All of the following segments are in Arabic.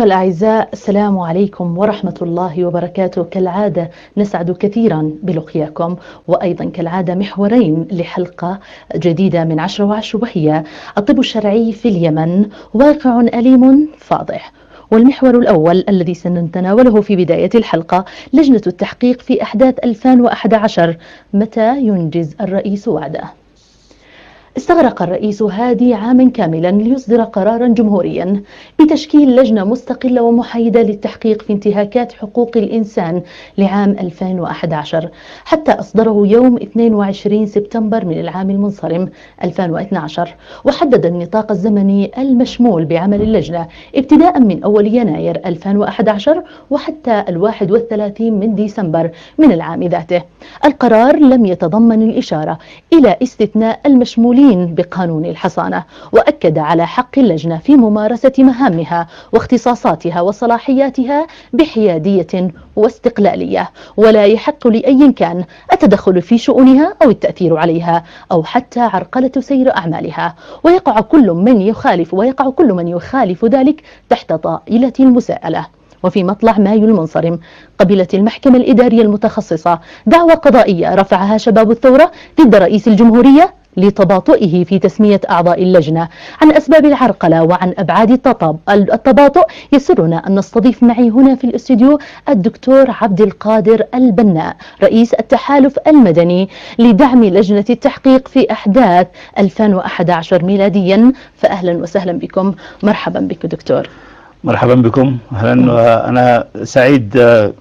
أيها الأعزاء، السلام عليكم ورحمة الله وبركاته. كالعادة نسعد كثيرا بلقياكم، وأيضا كالعادة محورين لحلقة جديدة من 10 و10، وهي الطب الشرعي في اليمن، واقع أليم فاضح. والمحور الأول الذي سنتناوله في بداية الحلقة: لجنة التحقيق في أحداث 2011، متى ينجز الرئيس وعده؟ استغرق الرئيس هادي عاما كاملا ليصدر قرارا جمهوريا بتشكيل لجنة مستقلة ومحايدة للتحقيق في انتهاكات حقوق الإنسان لعام 2011، حتى أصدره يوم 22 سبتمبر من العام المنصرم 2012، وحدد النطاق الزمني المشمول بعمل اللجنة ابتداء من أول يناير 2011 وحتى 31 من ديسمبر من العام ذاته. القرار لم يتضمن الإشارة إلى استثناء المشمولين بقانون الحصانة، وأكد على حق اللجنة في ممارسة مهامها واختصاصاتها وصلاحياتها بحيادية واستقلالية، ولا يحق لأي كان التدخل في شؤونها أو التأثير عليها أو حتى عرقلة سير أعمالها، ويقع كل من يخالف ذلك تحت طائلة المساءلة. وفي مطلع مايو المنصرم قبلت المحكمة الإدارية المتخصصة دعوى قضائية رفعها شباب الثورة ضد رئيس الجمهورية لتباطؤه في تسمية أعضاء اللجنة عن أسباب العرقلة وعن أبعاد التباطؤ. يسرنا أن نستضيف معي هنا في الاستوديو الدكتور عبد القادر البناء، رئيس التحالف المدني لدعم لجنة التحقيق في أحداث 2011 ميلاديا. فأهلا وسهلا بكم. مرحبا بك دكتور. مرحبا بكم، أهلا. أنا سعيد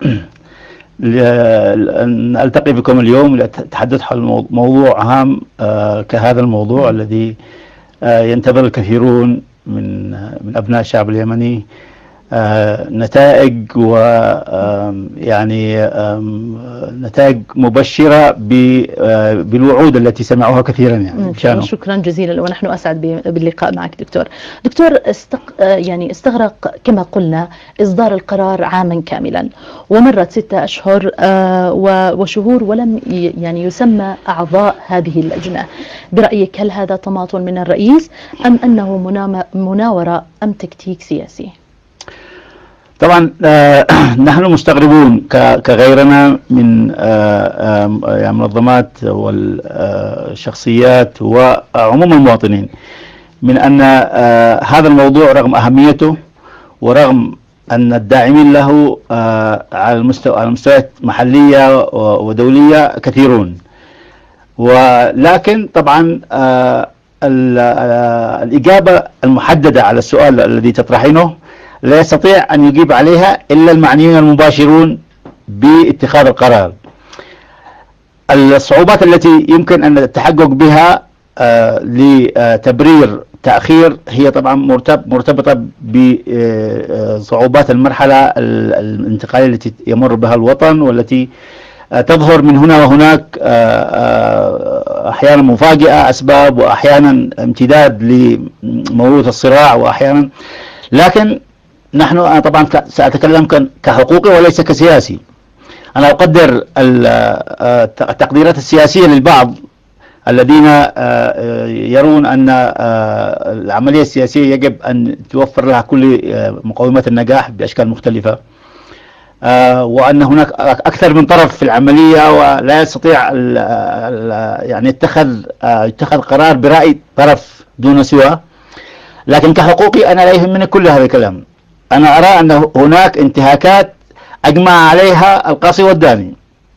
أن ألتقي بكم اليوم لأتحدث عن موضوع هام كهذا الموضوع الذي ينتظر الكثيرون من أبناء الشعب اليمني نتائج، ويعني نتائج مبشرة بالوعود التي سمعوها كثيرا. يعني شكرا جزيلا، ونحن أسعد باللقاء معك دكتور. يعني استغرق كما قلنا إصدار القرار عاما كاملا، ومرت 6 أشهر وشهور ولم يعني يسمى أعضاء هذه اللجنة. برأيك هل هذا تماطل من الرئيس أم أنه مناورة أم تكتيك سياسي؟ طبعا نحن مستغربون كغيرنا من المنظمات والشخصيات وعموم المواطنين من أن هذا الموضوع رغم أهميته ورغم أن الداعمين له على المستويات محلية ودولية كثيرون، ولكن طبعا الإجابة المحددة على السؤال الذي تطرحينه لا يستطيع أن يجيب عليها إلا المعنيين المباشرون باتخاذ القرار. الصعوبات التي يمكن أن التحقق بها لتبرير تأخير هي طبعا مرتبطة بصعوبات المرحلة الانتقالية التي يمر بها الوطن، والتي تظهر من هنا وهناك، أحيانا مفاجئة أسباب، وأحيانا امتداد لموروث الصراع، وأحيانا. لكن أنا طبعا سأتكلم كحقوقي وليس كسياسي. أنا أقدر التقديرات السياسية للبعض الذين يرون أن العملية السياسية يجب أن توفر لها كل مقومات النجاح بأشكال مختلفة، وأن هناك أكثر من طرف في العملية ولا يستطيع يعني يتخذ قرار برأي طرف دون سواه. لكن كحقوقي أنا لا يهمني كل هذا الكلام. أنا أرى أن هناك انتهاكات أجمع عليها القاصي والداني،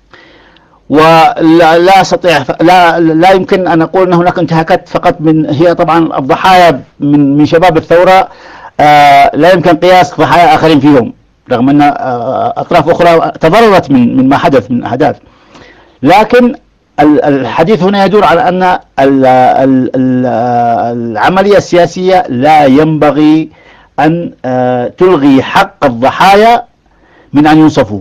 ولا أستطيع لا يمكن أن أقول أن هناك انتهاكات فقط هي طبعا الضحايا من شباب الثورة، لا يمكن قياس ضحايا آخرين فيهم، رغم أن أطراف أخرى تضررت من ما حدث من أحداث. لكن الحديث هنا يدور على أن العملية السياسية لا ينبغي أن تلغي حق الضحايا من أن ينصفوا،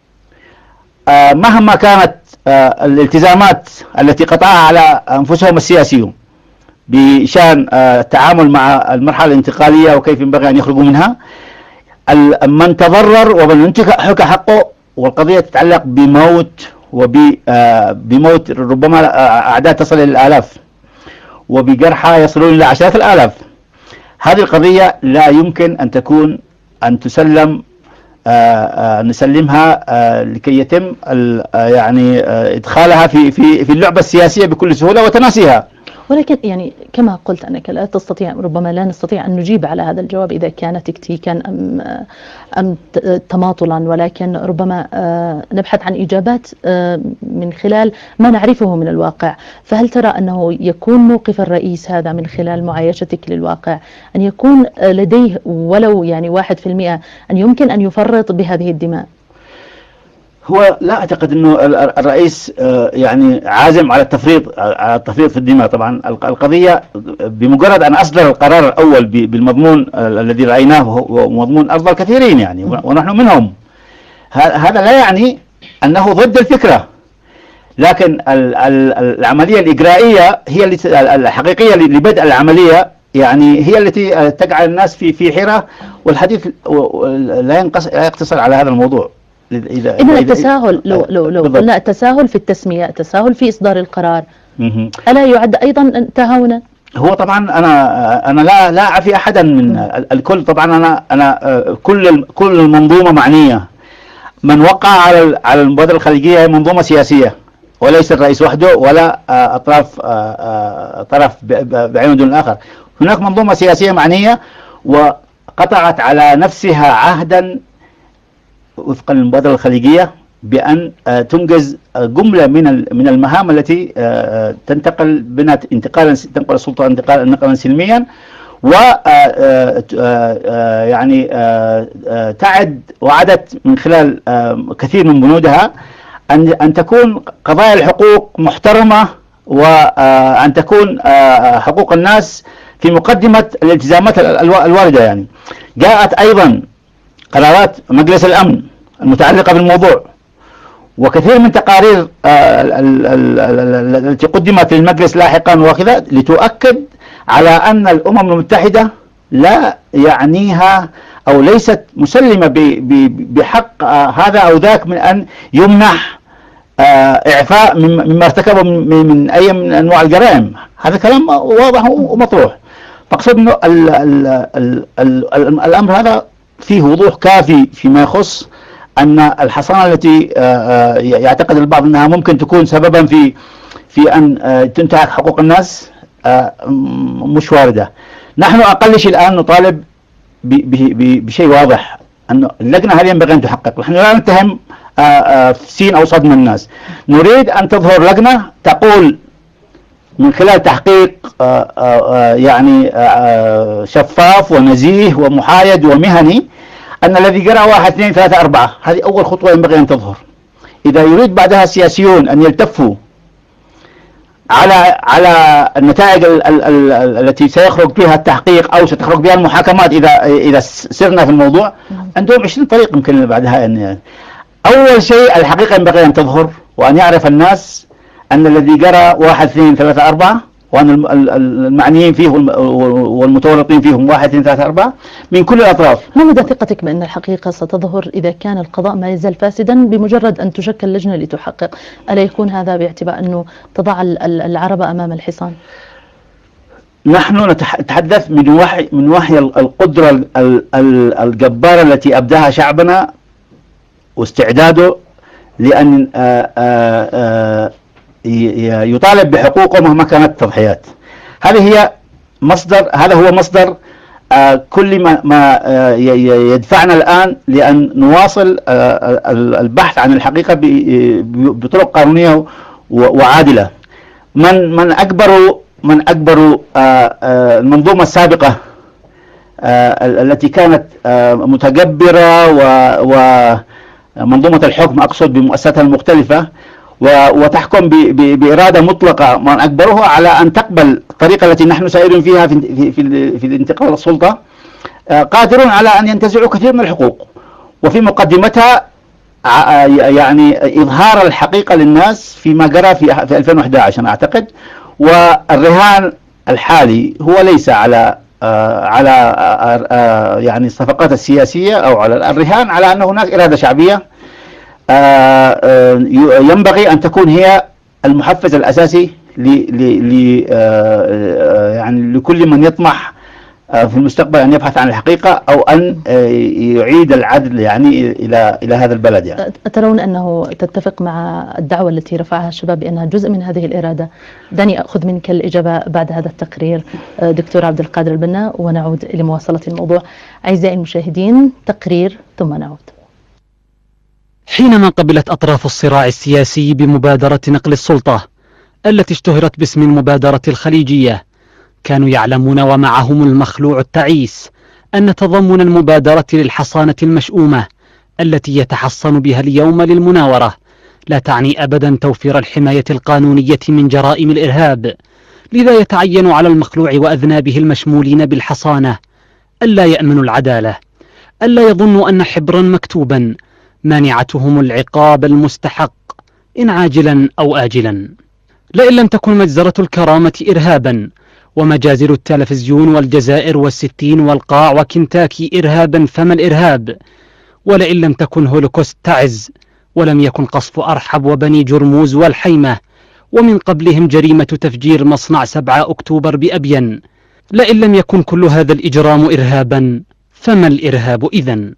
مهما كانت الالتزامات التي قطعها على أنفسهم السياسيون بشأن التعامل مع المرحلة الانتقالية وكيف ينبغي أن يخرجوا منها. من تضرر ومن انتهك حقه، والقضية تتعلق بموت وبموت ربما أعداد تصل إلى الآلاف، وبجرحى يصلون إلى عشرات الآلاف. هذه القضية لا يمكن أن تكون أن تسلم، نسلمها لكي يتم يعني إدخالها في اللعبة السياسية بكل سهولة وتناسيها. ولكن يعني كما قلت أنك لا تستطيع، ربما لا نستطيع أن نجيب على هذا الجواب إذا كان تكتيكا أم تماطلا، ولكن ربما نبحث عن إجابات من خلال ما نعرفه من الواقع. فهل ترى أنه يكون موقف الرئيس هذا من خلال معايشتك للواقع أن يكون لديه ولو يعني 1% أن يمكن أن يفرط بهذه الدماء؟ هو لا أعتقد أنه الرئيس يعني عازم على التفريط في الدماء. طبعا القضية بمجرد أن أصدر القرار الأول بالمضمون الذي رأيناه هو مضمون أفضل كثيرين يعني، ونحن منهم، هذا لا يعني أنه ضد الفكرة، لكن العملية الإجرائية هي الحقيقية لبدء العملية يعني هي التي تجعل الناس في حيرة، والحديث لا يقتصر على هذا الموضوع. إذا التساهل لو قلنا التساهل في التسمية، التساهل في إصدار القرار، ألا يعد أيضا تهاونا؟ هو طبعا أنا لا أعفي أحدا من الكل. طبعا أنا كل المنظومة معنية. من وقع على المبادرة الخليجية هي منظومة سياسية، وليس الرئيس وحده ولا طرف بعينه دون الآخر. هناك منظومة سياسية معنية وقطعت على نفسها عهدا وفقا للمبادرة الخليجية بأن تنجز جملة من المهام التي تنتقل تنقل السلطة نقلا سلميا، و يعني وعدت من خلال كثير من بنودها أن تكون قضايا الحقوق محترمة، وأن تكون حقوق الناس في مقدمة الالتزامات الواردة. يعني جاءت أيضا قرارات مجلس الأمن المتعلقة بالموضوع، وكثير من تقارير التي قدمت للمجلس لاحقا وكذا لتؤكد على أن الأمم المتحدة لا يعنيها أو ليست مسلمة بحق هذا أو ذاك من أن يمنح إعفاء مما ارتكبه من أي من أنواع الجرائم. هذا كلام واضح ومطروح. فاقصد أنه الأمر هذا فيه وضوح كافي فيما يخص أن الحصانة التي يعتقد البعض أنها ممكن تكون سببا في أن تنتهك حقوق الناس مش واردة. نحن أقل شيء الآن نطالب بشيء واضح، أن اللجنة هذه ينبغي أن تحقق. نحن لا نتهم سين أو صد من الناس، نريد أن تظهر لجنة تقول من خلال تحقيق يعني شفاف ونزيه ومحايد ومهني أن الذي جرى 1 2 3 4. هذه أول خطوة ينبغي أن تظهر. إذا يريد بعدها السياسيون أن يلتفوا على النتائج التي سيخرج بها التحقيق أو ستخرج بها المحاكمات إذا سرنا في الموضوع، عندهم 20 طريق يمكن بعدها. يعني أول شيء الحقيقة ينبغي أن تظهر، وأن يعرف الناس أن الذي جرى 1 2 3 4، وأن المعنيين فيه والمتورطين فيهم 1 2 3 4 من كل الأطراف. ما مدى ثقتك بأن الحقيقة ستظهر إذا كان القضاء ما يزال فاسدا بمجرد أن تشكل لجنة لتحقق؟ ألا يكون هذا باعتبار أنه تضع العربة أمام الحصان؟ نحن نتحدث من وحي القدرة الجبارة التي أبداها شعبنا واستعداده لأن يطالب بحقوقه مهما كانت التضحيات. هذا هو مصدر كل ما يدفعنا الآن لأن نواصل البحث عن الحقيقة بطرق قانونية وعادلة. من أكبر المنظومة السابقة التي كانت متجبرة، ومنظومة الحكم أقصد بمؤسساتها المختلفة، وتحكم بإرادة مطلقة، من أجبرها على أن تقبل الطريقة التي نحن سائرين فيها في الانتقال للسلطة، قادرون على أن ينتزعوا كثير من الحقوق، وفي مقدمتها يعني إظهار الحقيقة للناس فيما جرى في 2011 أنا أعتقد. والرهان الحالي هو ليس على يعني الصفقات السياسية أو على الرهان على أن هناك إرادة شعبية ينبغي أن تكون هي المحفز الأساسي يعني لكل من يطمح في المستقبل أن يبحث عن الحقيقة أو أن يعيد العدل يعني إلى هذا البلد يعني. ترون أنه تتفق مع الدعوة التي رفعها الشباب بأنها جزء من هذه الإرادة؟ دعني أخذ منك الإجابة بعد هذا التقرير دكتور عبد القادر البنا، ونعود لمواصلة الموضوع. أعزائي المشاهدين، تقرير ثم نعود. حينما قبلت أطراف الصراع السياسي بمبادرة نقل السلطة التي اشتهرت باسم المبادرة الخليجية، كانوا يعلمون ومعهم المخلوع التعيس أن تضمن المبادرة للحصانة المشؤومة التي يتحصن بها اليوم للمناورة لا تعني أبدا توفير الحماية القانونية من جرائم الإرهاب. لذا يتعين على المخلوع وأذنابه المشمولين بالحصانة ألا يأمنوا العدالة، ألا يظنوا أن حبرا مكتوبا مانعتهم العقاب المستحق إن عاجلا أو آجلا. لئن لم تكن مجزرة الكرامة إرهابا ومجازر التلفزيون والجزائر والستين والقاع وكنتاكي إرهابا فما الإرهاب؟ ولئن لم تكن هولوكوست تعز ولم يكن قصف أرحب وبني جرموز والحيمة ومن قبلهم جريمة تفجير مصنع 7 أكتوبر بأبين، لئن لم يكن كل هذا الإجرام إرهابا فما الإرهاب إذن؟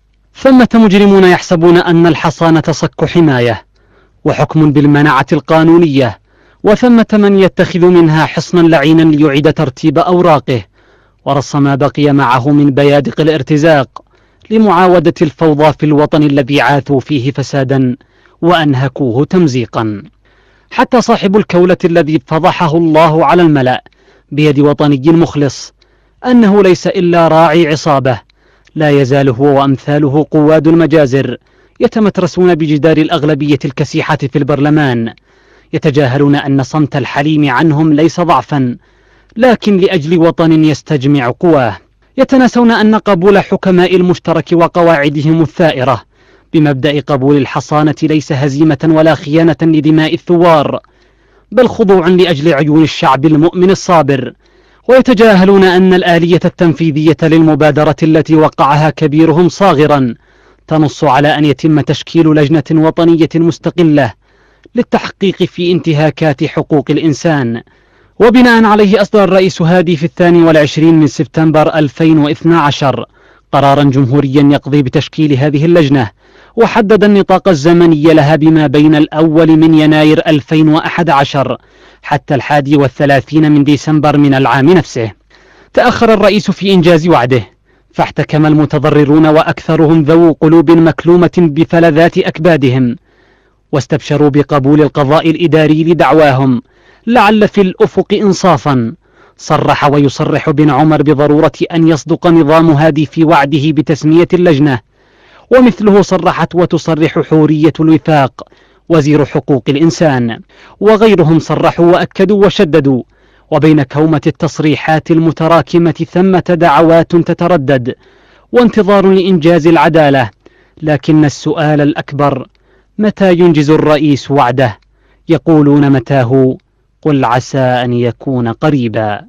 ثمة مجرمون يحسبون أن الحصانة صك حماية وحكم بالمناعة القانونية، وثمة من يتخذ منها حصنا لعينا ليعيد ترتيب أوراقه ورص ما بقي معه من بيادق الارتزاق لمعاودة الفوضى في الوطن الذي عاثوا فيه فسادا وأنهكوه تمزيقا. حتى صاحب الكولة الذي فضحه الله على الملأ بيد وطني مخلص أنه ليس إلا راعي عصابة، لا يزال هو وأمثاله قواد المجازر يتمترسون بجدار الأغلبية الكسيحة في البرلمان، يتجاهلون أن صمت الحليم عنهم ليس ضعفا لكن لأجل وطن يستجمع قواه. يتناسون أن قبول حكماء المشترك وقواعدهم الثائرة بمبدأ قبول الحصانة ليس هزيمة ولا خيانة لدماء الثوار، بل خضوع لأجل عيون الشعب المؤمن الصابر. ويتجاهلون أن الآلية التنفيذية للمبادرة التي وقعها كبيرهم صاغرا تنص على أن يتم تشكيل لجنة وطنية مستقلة للتحقيق في انتهاكات حقوق الإنسان، وبناء عليه أصدر الرئيس هادي في 22 من سبتمبر 2012 قرارا جمهوريا يقضي بتشكيل هذه اللجنة، وحدد النطاق الزمني لها بما بين الأول من يناير 2011 حتى 31 من ديسمبر من العام نفسه. تأخر الرئيس في إنجاز وعده، فاحتكم المتضررون وأكثرهم ذو قلوب مكلومة بفلذات أكبادهم، واستبشروا بقبول القضاء الإداري لدعواهم لعل في الأفق إنصافا. صرح ويصرح بن عمر بضرورة أن يصدق نظام هادي في وعده بتسمية اللجنة، ومثله صرحت وتصرح حورية الوفاق وزير حقوق الإنسان، وغيرهم صرحوا وأكدوا وشددوا. وبين كومة التصريحات المتراكمة ثمة دعوات تتردد وانتظار لإنجاز العدالة، لكن السؤال الأكبر متى ينجز الرئيس وعده؟ يقولون متاه؟ قل عسى أن يكون قريبا.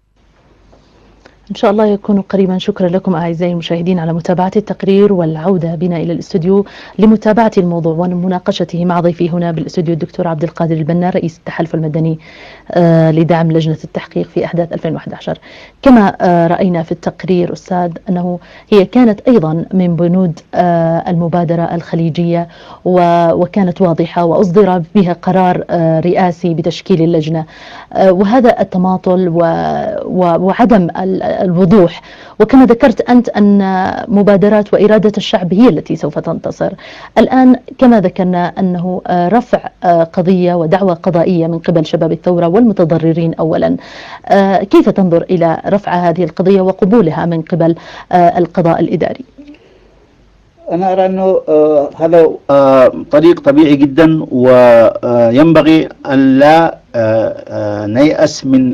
إن شاء الله يكون قريبا. شكرا لكم أعزائي المشاهدين على متابعة التقرير والعودة بنا إلى الاستوديو لمتابعة الموضوع ومناقشته مع ضيفي هنا بالاستوديو الدكتور عبد القادر البنا رئيس التحالف المدني لدعم لجنة التحقيق في أحداث 2011. كما رأينا في التقرير أستاذ أنه هي كانت أيضا من بنود المبادرة الخليجية وكانت واضحة وأصدر بها قرار رئاسي بتشكيل اللجنة، وهذا التماطل وعدم الوضوح. وكما ذكرت أنت أن مبادرات وإرادة الشعب هي التي سوف تنتصر. الآن كما ذكرنا أنه رفع قضية ودعوة قضائية من قبل شباب الثورة والمتضررين أولا، كيف تنظر إلى رفع هذه القضية وقبولها من قبل القضاء الإداري؟ أنا أرى أنه هذا طريق طبيعي جدا، وينبغي أن لا نيأس من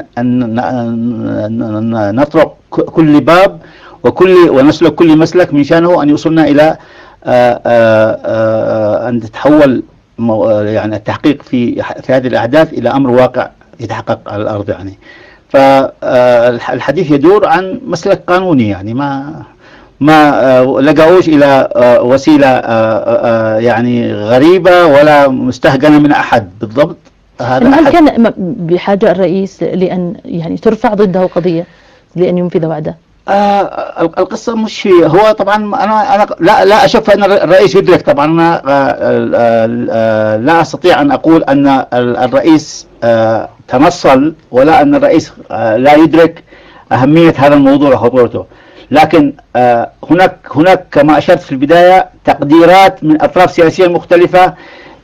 أن نطرق كل باب ونسلك كل مسلك من شأنه أن يوصلنا إلى أن تتحول يعني التحقيق في هذه الأحداث إلى أمر واقع يتحقق على الأرض يعني. فالحديث يدور عن مسلك قانوني، يعني ما لجأوش إلى وسيلة يعني غريبة ولا مستهجنة من أحد بالضبط. هل كان بحاجة الرئيس لأن يعني ترفع ضده قضية؟ لأن ينفذ وعده؟ القصة مش هو طبعا أنا لا أشوف أن الرئيس يدرك. طبعا أنا لا أستطيع أن أقول أن الرئيس تنصل، ولا أن الرئيس لا يدرك أهمية هذا الموضوع وخطورته. لكن هناك كما أشرت في البداية تقديرات من أطراف سياسية مختلفة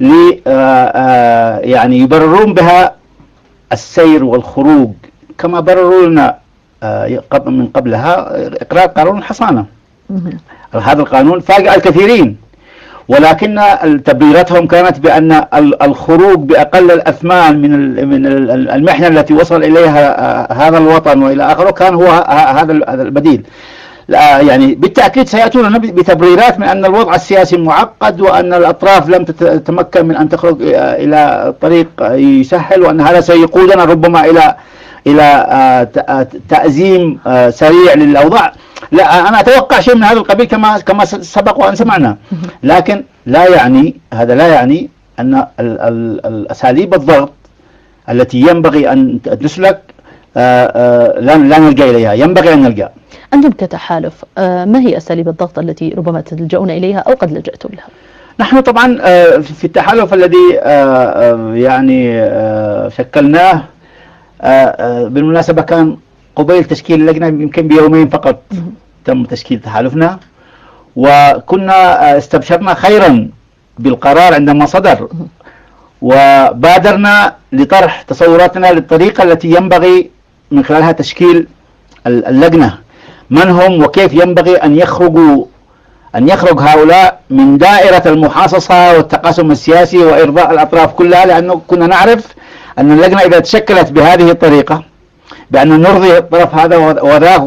يعني يبررون بها السير والخروج، كما برروا لنا من قبلها إقرار قانون الحصانة. هذا القانون فاجأ الكثيرين، ولكن تبريراتهم كانت بأن الخروج بأقل الأثمان من المحنة التي وصل إليها هذا الوطن وإلى آخره كان هو هذا البديل. يعني بالتأكيد سيأتون بتبريرات من أن الوضع السياسي معقد، وأن الأطراف لم تتمكن من أن تخرج إلى طريق يسهل، وأن هذا سيقودنا ربما إلى تأزيم سريع للأوضاع. لا، أنا أتوقع شيء من هذا القبيل كما سبق وأن سمعنا. لكن هذا لا يعني أن الأساليب الضغط التي ينبغي أن تسلك لا نلجأ إليها، ينبغي أن نلجأ. أنتم كتحالف ما هي أساليب الضغط التي ربما تلجؤون إليها أو قد لجأتم لها؟ نحن طبعا في التحالف الذي يعني شكلناه بالمناسبة كان قبيل تشكيل اللجنة يمكن بيومين فقط تم تشكيل تحالفنا، وكنا استبشرنا خيرا بالقرار عندما صدر، وبادرنا لطرح تصوراتنا للطريقة التي ينبغي من خلالها تشكيل اللجنة، من هم وكيف ينبغي أن يخرج هؤلاء من دائرة المحاصصة والتقاسم السياسي وإرضاء الأطراف كلها. لأنه كنا نعرف أن اللجنة إذا تشكلت بهذه الطريقة، بأن نرضي الطرف هذا وذاك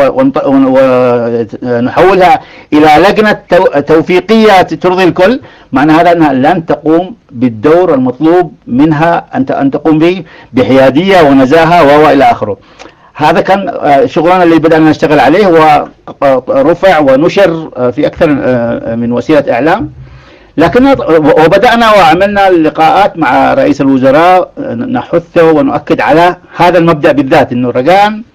ونحولها إلى لجنة توفيقية ترضي الكل، معنى هذا أنها لن تقوم بالدور المطلوب منها أن تقوم به بحيادية ونزاهة وإلى آخره. هذا كان شغلنا اللي بدأنا نشتغل عليه، ورفع ونشر في أكثر من وسيلة إعلام. لكن وبدأنا وعملنا لقاءات مع رئيس الوزراء نحثه ونؤكد على هذا المبدأ بالذات، إنه رجاءً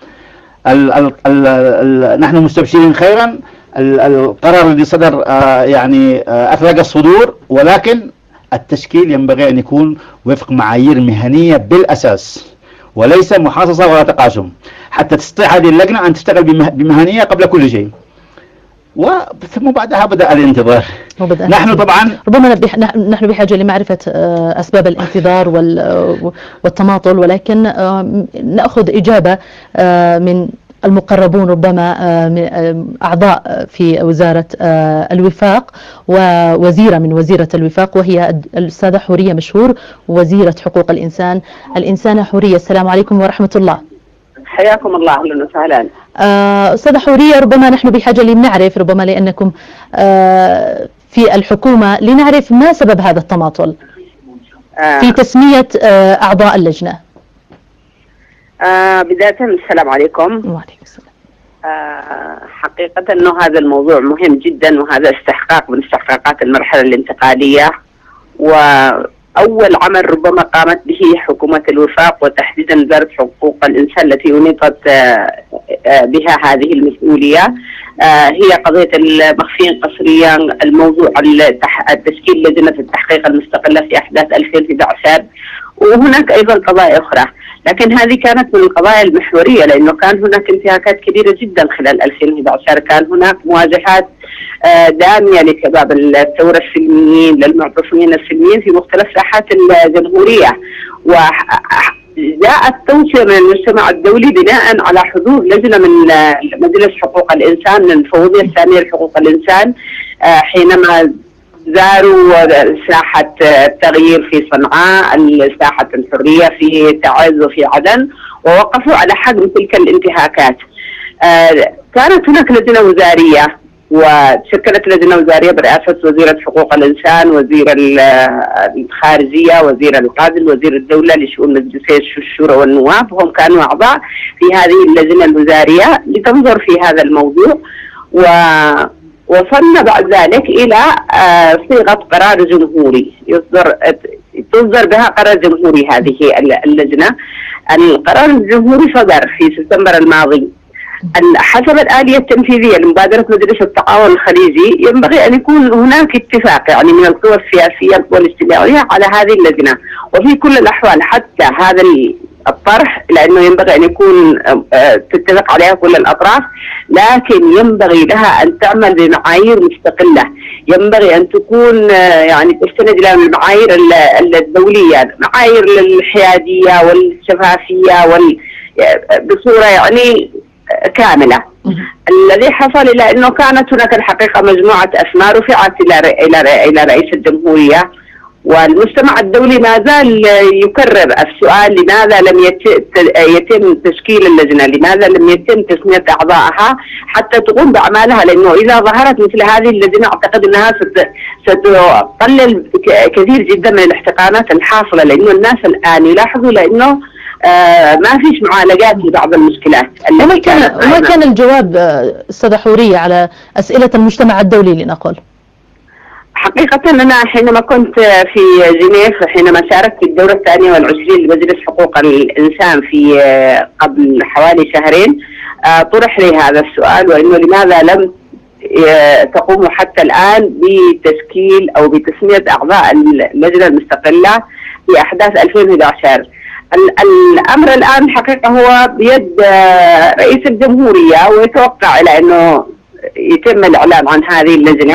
نحن مستبشرين خيرا. القرار الذي صدر يعني أثلج الصدور، ولكن التشكيل ينبغي أن يكون وفق معايير مهنية بالأساس، وليس محاصصة ولا تقاسم، حتى تستطيع هذه اللجنة أن تشتغل بمهنية قبل كل شيء. ثم بعدها بدأ الانتظار. نحن طبعا ربما نحن بحاجة لمعرفة أسباب الانتظار والتماطل، ولكن نأخذ إجابة من المقربون ربما من أعضاء في وزارة الوفاق ووزيرة من وزيرة الوفاق، وهي الأستاذة حورية مشهور وزيرة حقوق الإنسان. الإنسانة حورية، السلام عليكم ورحمة الله. حياكم الله، أهلا وسهلا. أستاذة حورية، ربما نحن بحاجة لنعرف، ربما لأنكم في الحكومة، لنعرف ما سبب هذا التماطل في تسمية أعضاء اللجنة. بداية السلام عليكم. وعليكم السلام. حقيقة أنه هذا الموضوع مهم جدا، وهذا استحقاق من استحقاقات المرحلة الانتقالية، وأول عمل ربما قامت به حكومة الوفاق وتحديدا وزارة حقوق الإنسان التي أنيطت بها هذه المسؤولية هي قضية المخفيين قسريا، الموضوع التشكيل لجنة التحقيق المستقلة في أحداث 2011، وهناك أيضا قضايا أخرى، لكن هذه كانت من القضايا المحورية، لأنه كان هناك انتهاكات كبيرة جدا خلال 2011. كان هناك مواجهات دامية لشباب الثورة السلميين، للمعتصمين السلميين في مختلف ساحات الجمهورية، وجاءت توصية من المجتمع الدولي بناء على حضور لجنة من مجلس حقوق الإنسان من الفوضية الثانية لحقوق الإنسان حينما زاروا ساحة التغيير في صنعاء، ساحة الحرية في تعز وفي عدن، ووقفوا على حجم تلك الانتهاكات. كانت هناك لجنة وزارية، وتشكلت لجنة وزارية برئاسة وزيرة حقوق الإنسان، وزير الخارجية، وزير العدل، وزير الدولة لشؤون مجلسي الشورى والنواب، هم كانوا أعضاء في هذه اللجنة الوزارية لتنظر في هذا الموضوع. ووصلنا بعد ذلك إلى صيغة قرار جمهوري تصدر بها قرار جمهوري هذه اللجنة. القرار الجمهوري صدر في سبتمبر الماضي، حسب الآلية التنفيذية لمبادرة مجلس التعاون الخليجي ينبغي أن يكون هناك اتفاق يعني من القوى السياسية القوى الاجتماعية على هذه اللجنة، وفي كل الأحوال حتى هذا الطرح لأنه ينبغي أن يكون تتفق عليها كل الأطراف، لكن ينبغي لها أن تعمل بمعايير مستقلة، ينبغي أن تكون يعني تستند إلى المعايير الدولية، معايير الحيادية والشفافية بصورة يعني كاملة. الذي حصل إلى أنه كانت هناك الحقيقة مجموعة أسماء رفعت إلى رئيس الجمهورية، والمجتمع الدولي ما زال يكرر السؤال لماذا لم يتم تشكيل اللجنة، لماذا لم يتم تسمية أعضائها حتى تقوم بأعمالها، لأنه إذا ظهرت مثل هذه اللجنة أعتقد أنها ستقلل كثير جدا من الاحتقانات الحاصلة، لأنه الناس الآن يلاحظوا لأنه ما فيش معالجات لبعض المشكلات. وما كان الجواب أستاذة حورية على أسئلة المجتمع الدولي لنقل؟ حقيقة أنا حينما كنت في جنيف، حينما شاركت في الدورة 22 لمجلس حقوق الإنسان في قبل حوالي شهرين، طرح لي هذا السؤال، وإنه لماذا لم تقوموا حتى الآن بتشكيل أو بتسمية أعضاء اللجنة المستقلة في أحداث 2011. الأمر الآن حقيقة هو بيد رئيس الجمهورية، ويتوقع إلى أنه يتم الإعلان عن هذه اللجنة.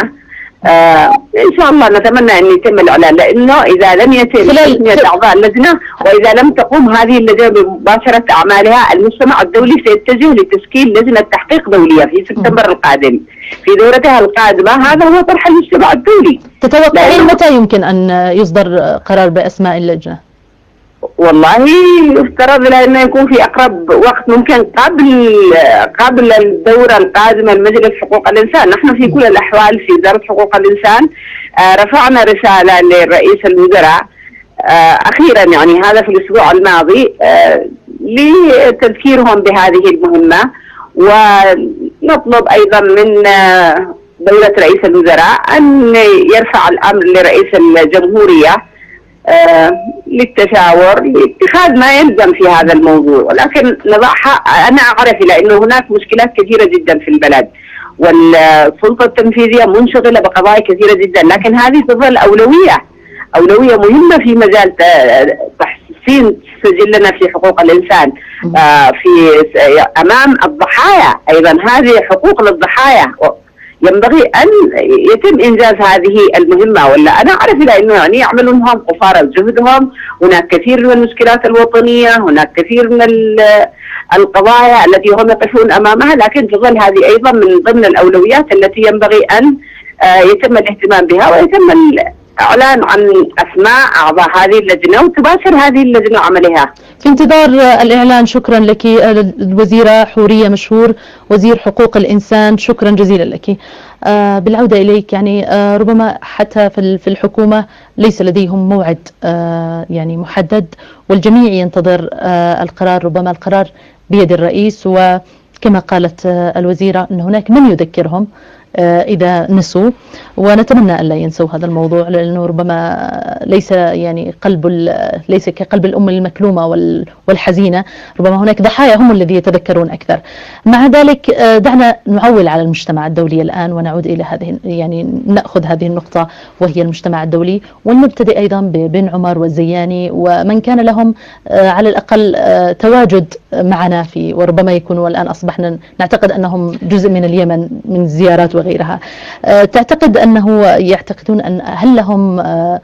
إن شاء الله نتمنى أن يتم الإعلان، لأنه إذا لم يتم تسمية أعضاء اللجنة وإذا لم تقوم هذه اللجنة بمباشرة أعمالها، المجتمع الدولي سيتجه لتشكيل لجنة تحقيق دولية في سبتمبر القادم في دورتها القادمة. هذا هو طرح المجتمع الدولي. تتوقعين متى يمكن أن يصدر قرار بأسماء اللجنة؟ والله يفترض أنه يكون في أقرب وقت ممكن قبل الدورة القادمة لمجلس حقوق الإنسان. نحن في كل الأحوال في وزارة حقوق الإنسان رفعنا رسالة لرئيس الوزراء أخيرا، يعني هذا في الأسبوع الماضي، لتذكيرهم بهذه المهمة، ونطلب أيضا من دولة رئيس الوزراء أن يرفع الأمر لرئيس الجمهورية للتشاور لاتخاذ ما يلزم في هذا الموضوع. ولكن أنا أعرف لأنه هناك مشكلات كثيرة جدا في البلد، والسلطة التنفيذية منشغلة بقضايا كثيرة جدا، لكن هذه تظل أولوية مهمة في مجال تحسين سجلنا في حقوق الإنسان في أمام الضحايا. أيضا هذه حقوق للضحايا، ينبغي أن يتم إنجاز هذه المهمة، ولا أنا أعرف لأنه يعني يعملون هم قصارى جهدهم. هناك كثير من المشكلات الوطنية، هناك كثير من القضايا التي هم يقفون أمامها، لكن تظل هذه أيضا من ضمن الأولويات التي ينبغي أن يتم الاهتمام بها، ويتم الإعلان عن أسماء أعضاء هذه اللجنة، وتباشر هذه اللجنة عملها. في انتظار الإعلان. شكرا لك الوزيرة حورية مشهور وزير حقوق الإنسان، شكرا جزيلا لك. بالعودة إليك، يعني ربما حتى في الحكومة ليس لديهم موعد يعني محدد، والجميع ينتظر القرار. ربما القرار بيد الرئيس، وكما قالت الوزيرة أن هناك من يذكرهم إذا نسوا، ونتمنى أن لا ينسوا هذا الموضوع، لأنه ربما ليس كقلب الأم المكلومة والحزينة، ربما هناك ضحايا هم الذين يتذكرون أكثر. مع ذلك دعنا نعول على المجتمع الدولي الآن، ونعود إلى نأخذ هذه النقطة وهي المجتمع الدولي، ونبتدئ أيضا ببن عمر والزياني ومن كان لهم على الأقل تواجد معنا وربما يكونوا الآن أصبحنا نعتقد أنهم جزء من اليمن من زيارات وغيرها. تعتقد يعتقدون أن هل لهم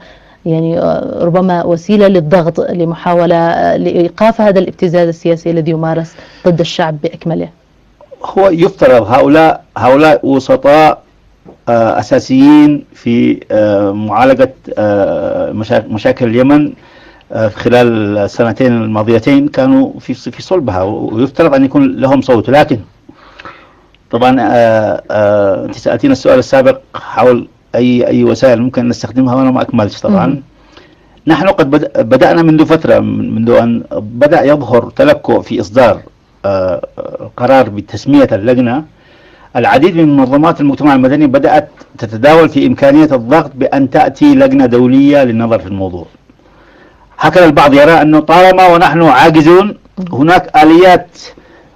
ربما وسيلة للضغط لمحاولة لإيقاف هذا الابتزاز السياسي الذي يمارس ضد الشعب بأكمله؟ هو يفترض هؤلاء وسطاء أساسيين في معالجة مشاكل اليمن خلال السنتين الماضيتين، كانوا في صلبها، ويفترض أن يكون لهم صوت. لكن طبعا أنت سألتين السؤال السابق حول أي وسائل ممكن نستخدمها، وأنا ما أكملتش. طبعا نحن قد بدأنا منذ فترة، منذ أن بدأ يظهر تلكؤ في إصدار قرار بتسمية اللجنة. العديد من منظمات المجتمع المدني بدأت تتداول في إمكانية الضغط بأن تأتي لجنة دولية للنظر في الموضوع. هكذا البعض يرى أنه طالما ونحن عاجزون، هناك آليات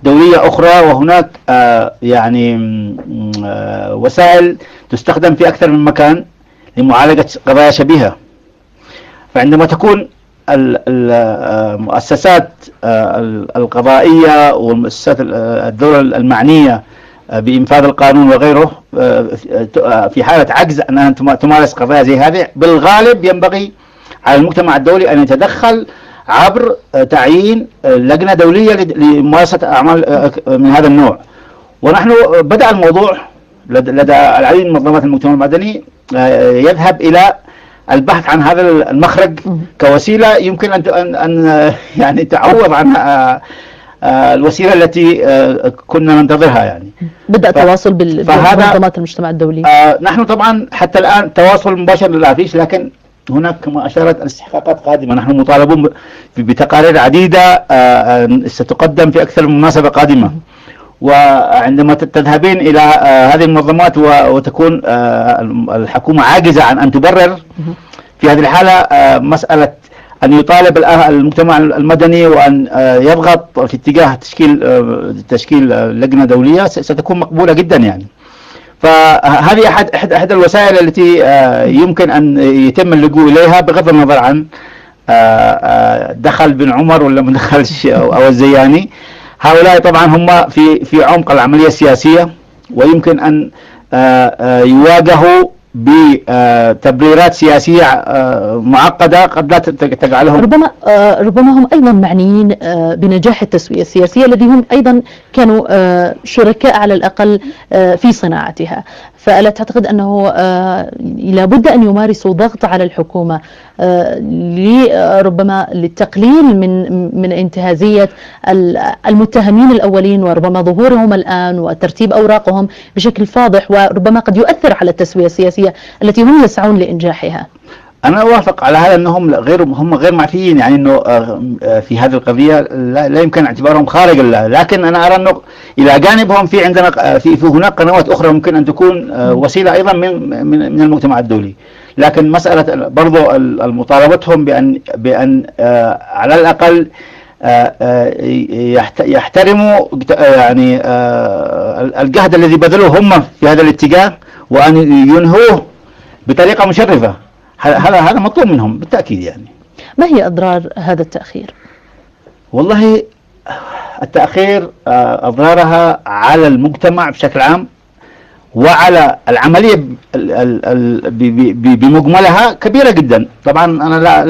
دولية أخرى، وهناك يعني وسائل تستخدم في أكثر من مكان لمعالجة قضايا شبيهة. فعندما تكون المؤسسات القضائية ومؤسسات الدولة المعنية بإنفاذ القانون وغيره في حالة عجز أن تمارس قضايا زي هذه، بالغالب ينبغي على المجتمع الدولي أن يتدخل عبر تعيين لجنة دولية لممارسة أعمال من هذا النوع. ونحن بدأ الموضوع لدى العديد من منظمات المجتمع المدني يذهب إلى البحث عن هذا المخرج كوسيلة يمكن أن يعني تعوض عن الوسيلة التي كنا ننتظرها. يعني بدأ التواصل بمنظمات المجتمع الدولي. نحن طبعا حتى الآن تواصل مباشر لا فيش، لكن هناك كما أشارت الاستحقاقات قادمة. نحن مطالبون بتقارير عديدة ستقدم في أكثر من مناسبة قادمة. وعندما تذهبين إلى هذه المنظمات وتكون الحكومة عاجزة عن أن تبرر، في هذه الحالة مسألة أن يطالب المجتمع المدني وأن يضغط في اتجاه تشكيل لجنة دولية ستكون مقبولة جدا. يعني فهذه أحد الوسائل التي يمكن أن يتم اللجوء إليها بغض النظر عن دخل بن عمر ولا ما دخلش أو الزياني. هؤلاء طبعا هم في عمق العملية السياسية، ويمكن أن يواجهوا بتبريرات سياسية معقدة قد لا تجعلهم ربما هم أيضا معنيين بنجاح التسوية السياسية الذي هم أيضا كانوا شركاء على الأقل في صناعتها. فألا تعتقد أنه لابد أن يمارسوا ضغط على الحكومة ربما للتقليل من انتهازية المتهمين الأولين وربما ظهورهم الآن وترتيب أوراقهم بشكل فاضح، وربما قد يؤثر على التسوية السياسية التي هم يسعون لإنجاحها؟ أنا أوافق على هذا أنهم غير معفيين، يعني أنه في هذه القضية لا يمكن اعتبارهم خارج الله. لكن أنا أرى أنه إلى جانبهم في عندنا في هناك قنوات أخرى ممكن أن تكون وسيلة أيضا من المجتمع الدولي. لكن مسألة برضو مطالبتهم بأن على الأقل يحترموا يعني الجهد الذي بذلوه هم في هذا الاتجاه، وأن ينهوه بطريقة مشرفة. هذا مطلوب منهم بالتأكيد. يعني ما هي أضرار هذا التأخير؟ والله التأخير أضرارها على المجتمع بشكل عام وعلى العملية بمجملها كبيرة جدا. طبعا أنا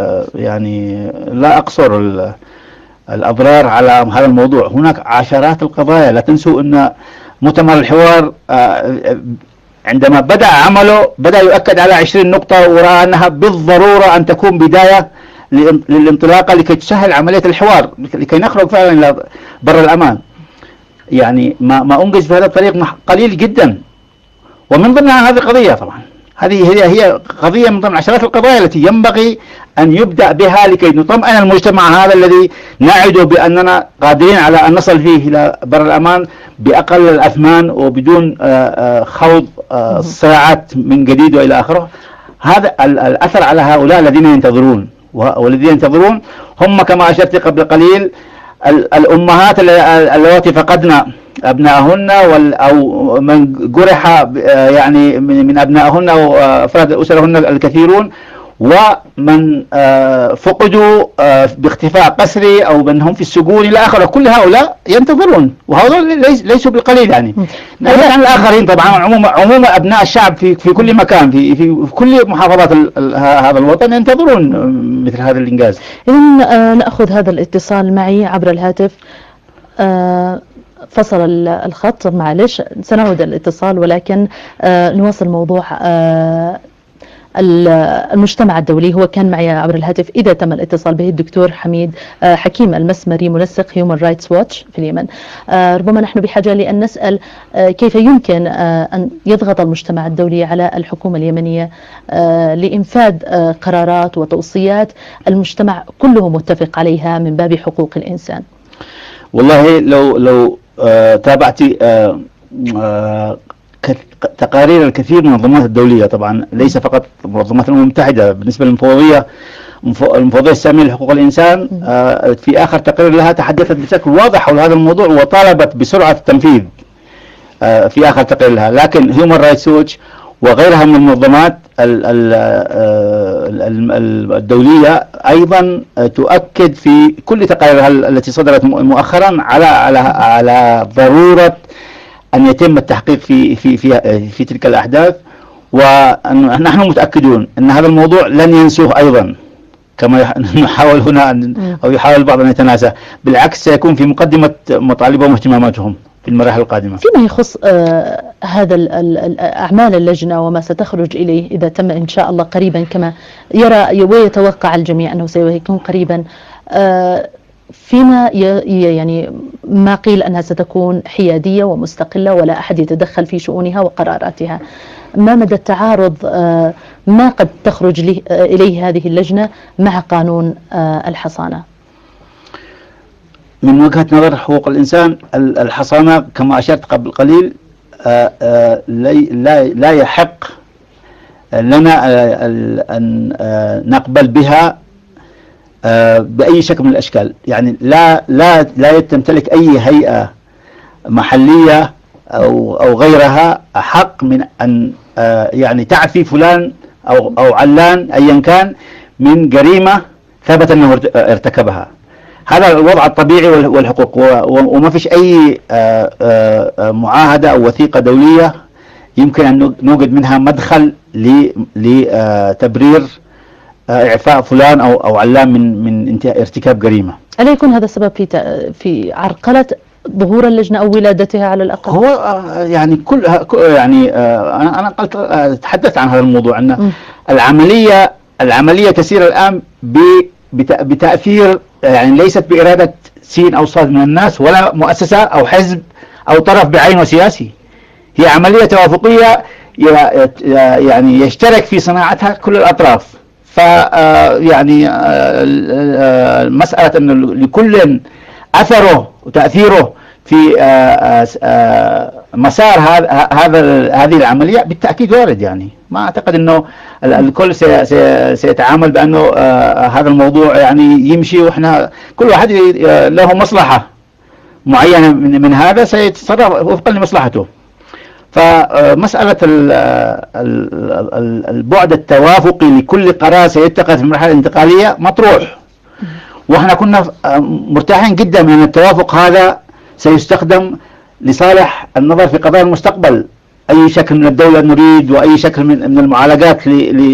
لا أقصر الأضرار على هذا الموضوع. هناك عشرات القضايا. لا تنسوا أن مؤتمر الحوار عندما بدأ عمله بدأ يؤكد على 20 نقطة، ورأى أنها بالضرورة أن تكون بداية للانطلاقة لكي تسهل عملية الحوار، لكي نخرج فعلا إلى بر الأمان. يعني ما أنجز في هذا الطريق قليل جدا، ومن ضمنها هذه القضية. طبعا هذه هي قضية من ضمن عشرات القضايا التي ينبغي أن يبدأ بها لكي نطمئن المجتمع هذا الذي نعد بأننا قادرين على أن نصل فيه إلى بر الأمان بأقل الأثمان وبدون خوض صراعات من جديد وإلى آخره. هذا الأثر على هؤلاء الذين ينتظرون، والذين ينتظرون هم كما أشرت قبل قليل الأمهات اللواتي فقدنا أبنائهن أو من جرح يعني من أبنائهن وأفراد أسرهن الكثيرون، ومن فقدوا باختفاء قسري أو من هم في السجون إلى آخره. كل هؤلاء ينتظرون، وهؤلاء ليسوا بالقليل. يعني ناهيك عن الآخرين طبعا، عموم أبناء الشعب في كل مكان في كل محافظات هذا الوطن ينتظرون مثل هذا الإنجاز. إذن نأخذ هذا الاتصال معي عبر الهاتف. فصل الخط، معلش سنعود الاتصال، ولكن نواصل موضوع المجتمع الدولي. هو كان معي عبر الهاتف إذا تم الاتصال به الدكتور حميد حكيم المسمري، منسق هيومن رايتس واتش في اليمن. ربما نحن بحاجة لأن نسأل كيف يمكن أن يضغط المجتمع الدولي على الحكومة اليمنية لإنفاذ قرارات وتوصيات المجتمع كله متفق عليها من باب حقوق الإنسان. والله لو تابعتي تقارير الكثير من المنظمات الدولية، طبعا ليس فقط منظمات الأمم المتحدة، بالنسبة للمفوضية المفوضية السامية لحقوق الإنسان في آخر تقرير لها تحدثت بشكل واضح حول هذا الموضوع وطالبت بسرعة التنفيذ في آخر تقرير لها. لكن هيومن رايتس ووتش وغيرها من المنظمات الدولية أيضا تؤكد في كل تقاريرها التي صدرت مؤخرا على ضرورة أن يتم التحقيق في تلك الأحداث، ونحن متأكدون أن هذا الموضوع لن ينسوه أيضا كما نحاول هنا أو يحاول البعض أن يتناسى، بالعكس سيكون في مقدمة مطالبهم واهتماماتهم في المراحل القادمة. فيما يخص هذا الأعمال اللجنة وما ستخرج إليه إذا تم إن شاء الله قريبا كما يرى ويتوقع الجميع أنه سيكون قريبا، فيما يعني ما قيل أنها ستكون حيادية ومستقلة ولا أحد يتدخل في شؤونها وقراراتها، ما مدى التعارض ما قد تخرج إليه هذه اللجنة مع قانون الحصانة؟ من وجهة نظر حقوق الإنسان الحصانة كما أشرت قبل قليل لا يحق لنا أن نقبل بها بأي شكل من الأشكال. يعني لا تمتلك أي هيئة محلية أو غيرها حق من أن يعني تعفي فلان أو علان أيا كان من جريمة ثبت أنه ارتكبها. هذا الوضع الطبيعي والحقوق، وما فيش أي معاهدة أو وثيقة دولية يمكن أن نوجد منها مدخل لتبرير إعفاء فلان أو علان من ارتكاب جريمة. ألا يكون هذا السبب في عرقلة ظهور اللجنة أو ولادتها على الأقل؟ هو يعني أنا تحدثت عن هذا الموضوع أن العملية تسير الآن بتأثير، يعني ليست بإرادة سين أو صاد من الناس ولا مؤسسة أو حزب أو طرف بعينه سياسي، هي عملية توافقية يعني يشترك في صناعتها كل الأطراف. يعني مسألة أن لكل أثره وتأثيره في مسار هذه العملية بالتأكيد وارد. يعني ما أعتقد أنه الكل سيتعامل بأنه هذا الموضوع يعني يمشي، وإحنا كل واحد له مصلحة معينة من هذا سيتصرف وفقا لمصلحته. فمسألة البعد التوافقي لكل قرار سيتخذ في المرحلة الانتقالية مطروح، وإحنا كنا مرتاحين جدا من التوافق هذا سيستخدم لصالح النظر في قضايا المستقبل. أي شكل من الدولة نريد وأي شكل من المعالجات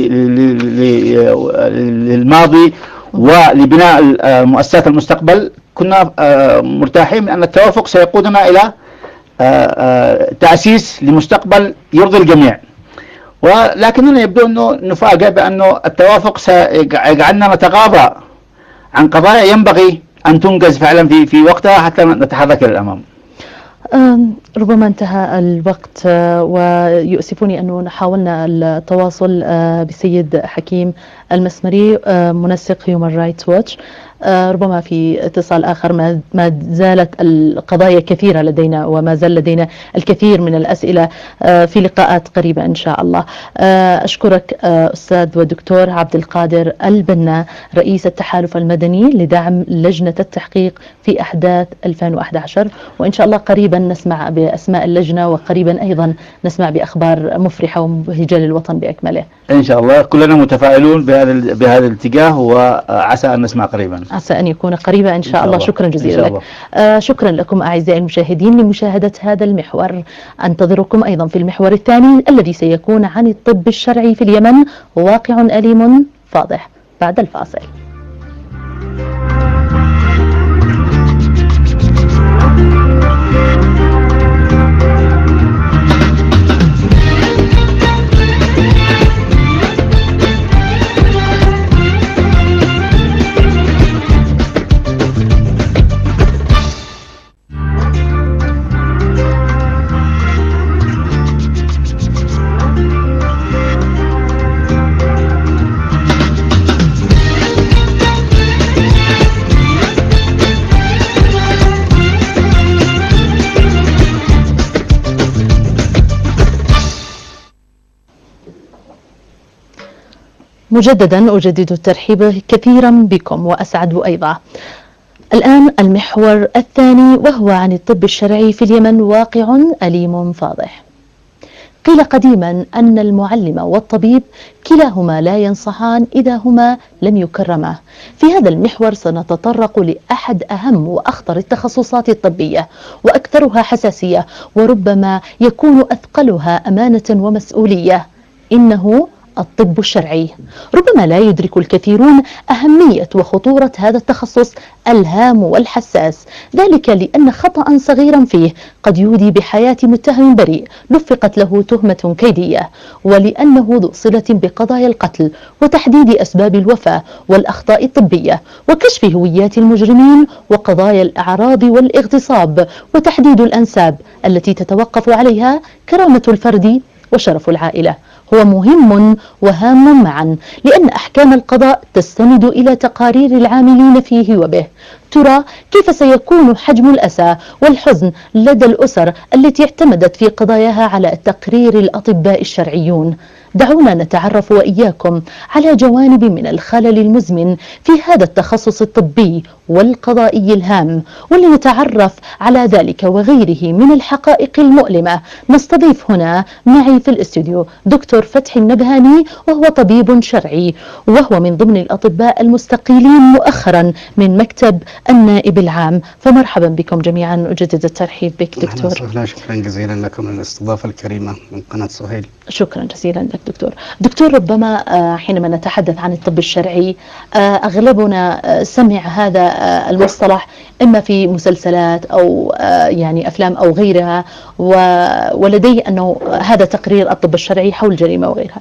للماضي ولبناء مؤسسات المستقبل كنا مرتاحين من أن التوافق سيقودنا إلى تأسيس لمستقبل يرضي الجميع. ولكننا يبدو أنه نفاجأ بأنه التوافق سيجعلنا نتغاضى عن قضايا ينبغي أن تنجز فعلا في وقتها حتى نتحرك إلى الأمام. ربما انتهى الوقت ويؤسفني أنه حاولنا التواصل بسيد حكيم المسمري منسق هيومن رايتس ووتش، ربما في اتصال آخر. ما زالت القضايا كثيرة لدينا وما زال لدينا الكثير من الأسئلة في لقاءات قريبة إن شاء الله. أشكرك أستاذ ودكتور عبد القادر البنا رئيس التحالف المدني لدعم لجنة التحقيق في أحداث 2011، وإن شاء الله قريبا نسمع بأسماء اللجنة وقريبا أيضا نسمع بأخبار مفرحة ومبهجة للوطن بأكمله إن شاء الله. كلنا متفائلون بهذا الاتجاه وعسى أن نسمع قريبا، عسى أن يكون قريبا إن شاء الله. شكرا جزيلا لك. شكرا لكم أعزائي المشاهدين لمشاهدة هذا المحور. أنتظركم أيضا في المحور الثاني الذي سيكون عن الطب الشرعي في اليمن، واقع أليم فاضح، بعد الفاصل. مجددا أجدد الترحيب كثيرا بكم وأسعد أيضا. الآن المحور الثاني وهو عن الطب الشرعي في اليمن، واقع أليم فاضح. قيل قديما أن المعلم والطبيب كلاهما لا ينصحان إذا هما لم يكرما. في هذا المحور سنتطرق لأحد أهم وأخطر التخصصات الطبية وأكثرها حساسية، وربما يكون أثقلها أمانة ومسؤولية، إنه الطب الشرعي. ربما لا يدرك الكثيرون أهمية وخطورة هذا التخصص الهام والحساس، ذلك لأن خطأ صغيرا فيه قد يودي بحياة متهم بريء لفقت له تهمة كيدية، ولأنه ذو صلة بقضايا القتل وتحديد أسباب الوفاة والأخطاء الطبية وكشف هويات المجرمين وقضايا الأعراض والاغتصاب وتحديد الأنساب التي تتوقف عليها كرامة الفرد وشرف العائلة. هو مهم وهام معا، لأن أحكام القضاء تستند إلى تقارير العاملين فيه وبه. ترى كيف سيكون حجم الأسى والحزن لدى الأسر التي اعتمدت في قضاياها على تقرير الأطباء الشرعيون؟ دعونا نتعرف وإياكم على جوانب من الخلل المزمن في هذا التخصص الطبي والقضائي الهام، ولنتعرف على ذلك وغيره من الحقائق المؤلمة. نستضيف هنا معي في الاستوديو دكتور فتحي النبهاني، وهو طبيب شرعي وهو من ضمن الأطباء المستقيلين مؤخرا من مكتب النائب العام. فمرحبا بكم جميعا، أجدد الترحيب بك دكتور. شكرا جزيلا لكم الاستضافة الكريمة من قناة سهيل. شكرا جزيلا لك دكتور. ربما حينما نتحدث عن الطب الشرعي أغلبنا سمع هذا المصطلح إما في مسلسلات أو يعني أفلام أو غيرها، ولديه أنه هذا تقرير الطب الشرعي حول جريمة وغيرها.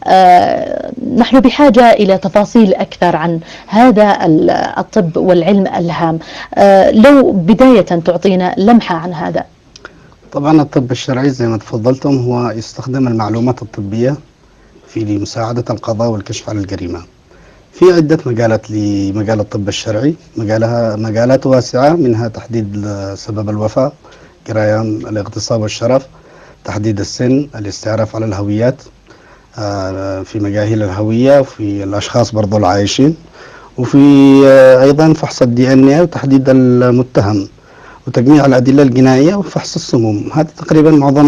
نحن بحاجة إلى تفاصيل أكثر عن هذا الطب والعلم الهام. لو بداية تعطينا لمحة عن هذا. طبعا الطب الشرعي زي ما تفضلتم هو يستخدم المعلومات الطبية في مساعدة القضاء والكشف على الجريمة. في عدة مجالات لمجال الطب الشرعي، مجالات واسعة، منها تحديد سبب الوفاة، جريان الاغتصاب والشرف، تحديد السن، الاستعراف على الهويات في مجاهيل الهوية، وفي الأشخاص برضو العايشين، وفي أيضا فحص DNA وتحديد المتهم، وتجميع الأدلة الجنائية وفحص السموم. هذه تقريبا معظم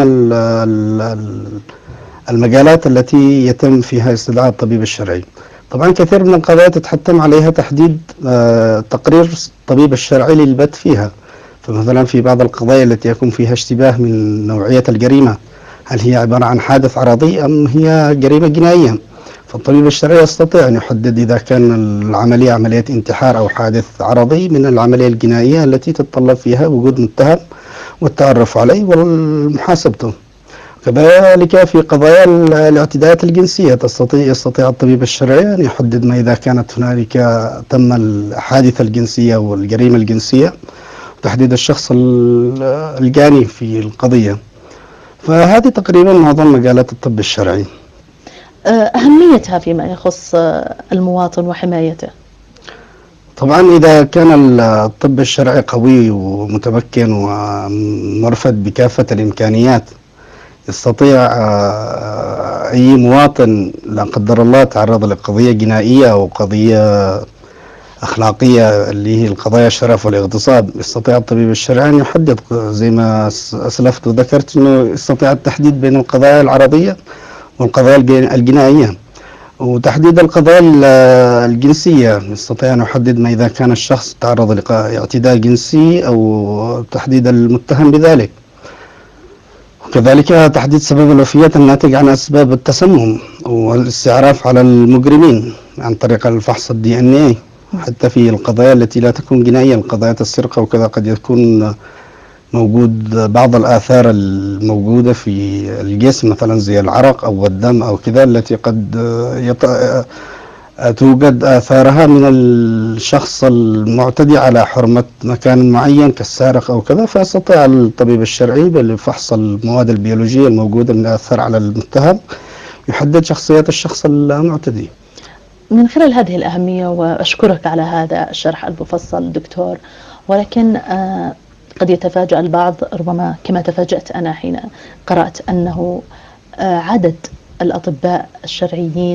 المجالات التي يتم فيها استدعاء الطبيب الشرعي. طبعا كثير من القضايا تتحتم عليها تحديد تقرير الطبيب الشرعي للبت فيها. فمثلا في بعض القضايا التي يكون فيها اشتباه من نوعية الجريمة، هل هي عبارة عن حادث عرضي أم هي جريمة جنائية، فالطبيب الشرعي يستطيع أن يحدد إذا كان العملية عملية انتحار أو حادث عرضي من العملية الجنائية التي تتطلب فيها وجود متهم والتعرف عليه ومحاسبته. كذلك في قضايا الاعتداءات الجنسية يستطيع الطبيب الشرعي أن يحدد ما إذا كانت هنالك تم الحادثة الجنسية والجريمة الجنسية وتحديد الشخص الجاني في القضية. فهذه تقريبا معظم مجالات الطب الشرعي. أهميتها فيما يخص المواطن وحمايته. طبعا إذا كان الطب الشرعي قوي ومتمكن ومرفد بكافة الإمكانيات، يستطيع أي مواطن لا قدر الله تعرض لقضية جنائية أو قضية أخلاقية اللي هي القضايا الشرف والاغتصاب، يستطيع الطبيب الشرعي أن يحدد زي ما أسلفت وذكرت أنه يستطيع التحديد بين القضايا العرضية والقضايا الجنائية، وتحديد القضايا الجنسية يستطيع أن يحدد ما إذا كان الشخص تعرض لاعتداء جنسي أو تحديد المتهم بذلك. وكذلك تحديد سبب الوفيات الناتج عن أسباب التسمم والاستعراف على المجرمين عن طريق الفحص DNA. حتى في القضايا التي لا تكون جنائية، القضايا السرقة وكذا، قد يكون موجود بعض الآثار الموجودة في الجسم مثلا زي العرق أو الدم أو كذا، التي قد توجد آثارها من الشخص المعتدي على حرمة مكان معين كالسارق أو كذا، فيستطيع الطبيب الشرعي بفحص المواد البيولوجية الموجودة من الآثار على المتهم يحدد شخصية الشخص المعتدي. من خلال هذه الأهمية، وأشكرك على هذا الشرح المفصل دكتور، ولكن قد يتفاجأ البعض ربما كما تفاجأت أنا حين قرأت أنه عدد الأطباء الشرعيين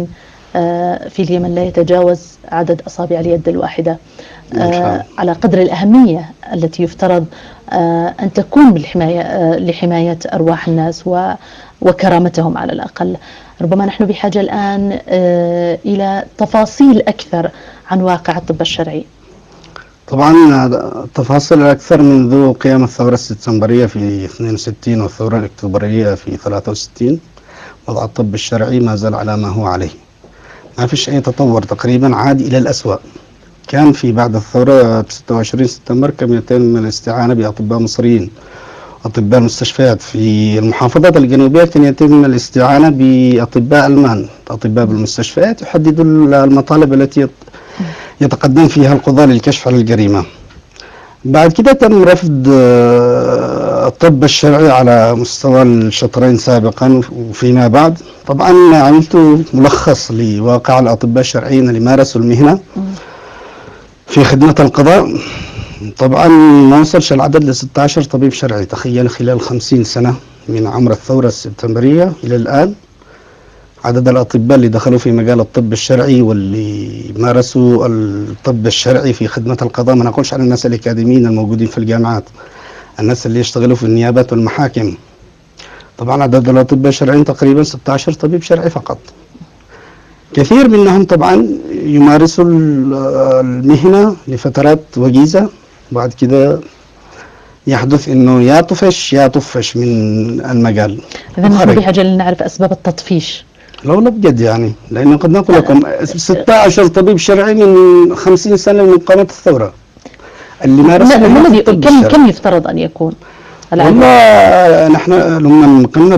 في اليمن لا يتجاوز عدد أصابع اليد الواحدة، على قدر الأهمية التي يفترض أن تكون بالحماية لحماية أرواح الناس وكرامتهم على الأقل. ربما نحن بحاجة الآن إلى تفاصيل أكثر عن واقع الطب الشرعي. طبعا تفاصيل أكثر منذ قيام الثورة السبتمبرية في 62 والثورة الأكتوبرية في 63. وضع الطب الشرعي ما زال على ما هو عليه، ما فيش أي تطور، تقريبا عاد إلى الأسوأ. كان في بعد الثورة 26 سبتمبر كان يتم الاستعانة بأطباء مصريين، أطباء المستشفيات في المحافظات الجنوبية كان يتم الاستعانة بأطباء ألمان، أطباء بالمستشفيات يحددوا المطالب التي يتقدم فيها القضاة للكشف على الجريمة. بعد كده تم رفض الطب الشرعي على مستوى الشطرين سابقا وفيما بعد. طبعا عملت ملخص لواقع الأطباء الشرعيين اللي مارسوا المهنة في خدمة القضاء. طبعا ما وصلش العدد ل 16 طبيب شرعي، تخيل خلال 50 سنة من عمر الثورة السبتمبرية إلى الآن عدد الأطباء اللي دخلوا في مجال الطب الشرعي واللي مارسوا الطب الشرعي في خدمة القضاء، ما نقولش على الناس الأكاديميين الموجودين في الجامعات، الناس اللي يشتغلوا في النيابات والمحاكم. طبعا عدد الأطباء الشرعيين تقريبا 16 طبيب شرعي فقط. كثير منهم طبعا يمارسوا المهنة لفترات وجيزة، بعد كده يحدث انه يا طفش من المجال. اذا نحن بحاجة لنعرف اسباب التطفيش. لا بجد يعني، لانه قد نقول لكم 16 طبيب شرعي من 50 سنة من قامة الثورة اللي مارسوا كم يفترض ان يكون العدد؟ والله نحن لما قمنا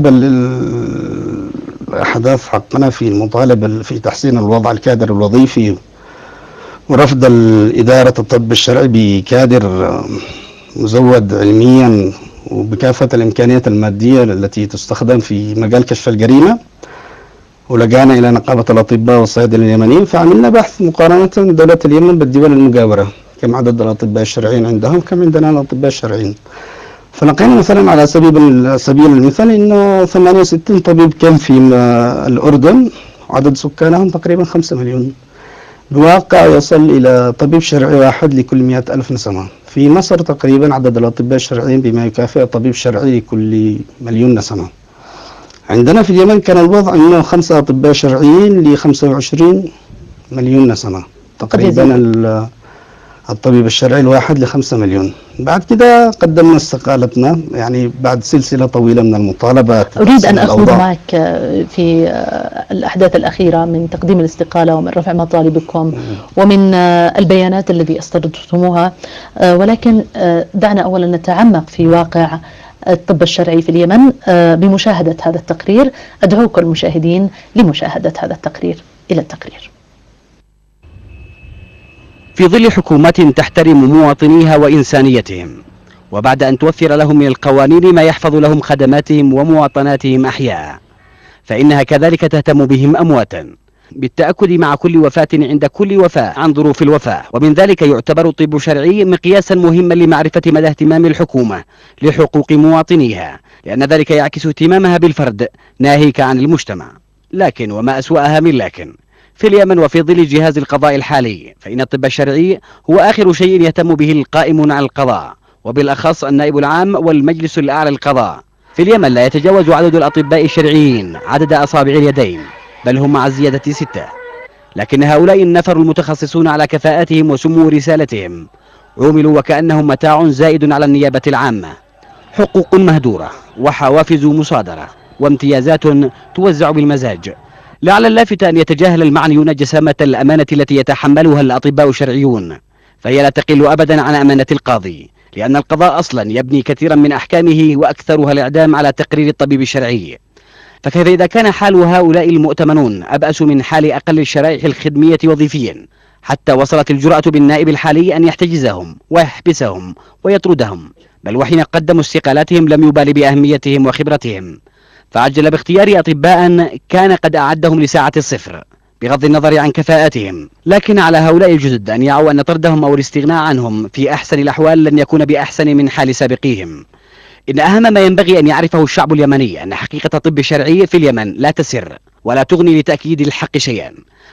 بالأحداث حقنا في المطالبة في تحسين الوضع الكادر الوظيفي ورفض الإدارة الطب الشرعي بكادر مزود علميا وبكافة الإمكانيات المادية التي تستخدم في مجال كشف الجريمة، ولجأنا إلى نقابة الأطباء والصيادلة اليمنيين، فعملنا بحث مقارنة دولة اليمن بالدول المجاورة، كم عدد الأطباء الشرعيين عندهم كم عندنا الأطباء الشرعيين. فلقينا مثلا على سبيل المثال إنه 68 طبيب كان في الأردن عدد سكانهم تقريبا 5 مليون، بواقع يصل إلى طبيب شرعي واحد لكل 100,000 نسمة. في مصر تقريبا عدد الأطباء الشرعيين بما يكافئ طبيب شرعي لكل 1,000,000 نسمة. عندنا في اليمن كان الوضع أنه 5 أطباء شرعيين ل 25 مليون نسمة، تقريبا الطبيب الشرعي الواحد ل5 مليون. بعد كده قدمنا استقالتنا، يعني بعد سلسلة طويلة من المطالبات. أريد أن أخوض معك في الأحداث الأخيرة من تقديم الاستقالة ومن رفع مطالبكم ومن البيانات التي استردتموها، ولكن دعنا أولا نتعمق في واقع الطب الشرعي في اليمن بمشاهدة هذا التقرير. أدعوكم المشاهدين لمشاهدة هذا التقرير. إلى التقرير. في ظل حكومات تحترم مواطنيها وإنسانيتهم، وبعد أن توفر لهم من القوانين ما يحفظ لهم خدماتهم ومواطناتهم أحياء، فإنها كذلك تهتم بهم أمواتا، بالتأكد مع كل وفاة عند كل وفاة عن ظروف الوفاة. ومن ذلك يعتبر الطب الشرعي مقياسا مهما لمعرفة مدى اهتمام الحكومة لحقوق مواطنيها، لأن ذلك يعكس اهتمامها بالفرد ناهيك عن المجتمع. لكن وما أسوأها من لكن، في اليمن وفي ظل جهاز القضاء الحالي، فإن الطب الشرعي هو آخر شيء يهتم به القائمون على القضاء، وبالأخص النائب العام والمجلس الأعلى للقضاء. في اليمن لا يتجاوز عدد الأطباء الشرعيين عدد أصابع اليدين، بل هم مع الزيادة 6. لكن هؤلاء النفر المتخصصون على كفاءتهم وسمو رسالتهم عوملوا وكأنهم متاع زائد على النيابة العامة، حقوق مهدورة وحوافز مصادرة وامتيازات توزع بالمزاج. لعل اللافت أن يتجاهل المعنيون جسامة الأمانة التي يتحملها الأطباء الشرعيون، فهي لا تقل أبدا عن أمانة القاضي، لأن القضاء أصلا يبني كثيرا من أحكامه وأكثرها الإعدام على تقرير الطبيب الشرعي. فكيف إذا كان حال هؤلاء المؤتمنون أبأس من حال أقل الشرائح الخدمية وظيفيا، حتى وصلت الجرأة بالنائب الحالي أن يحتجزهم ويحبسهم ويطردهم، بل وحين قدموا استقالاتهم لم يبال بأهميتهم وخبرتهم، فعجل باختيار أطباء كان قد أعدهم لساعة الصفر بغض النظر عن كفاءتهم. لكن على هؤلاء الجدد أن يعوا أن طردهم أو الاستغناء عنهم في أحسن الأحوال لن يكون بأحسن من حال سابقيهم. إن أهم ما ينبغي أن يعرفه الشعب اليمني أن حقيقة الطب الشرعي في اليمن لا تسر ولا تغني لتأكيد الحق شيئا،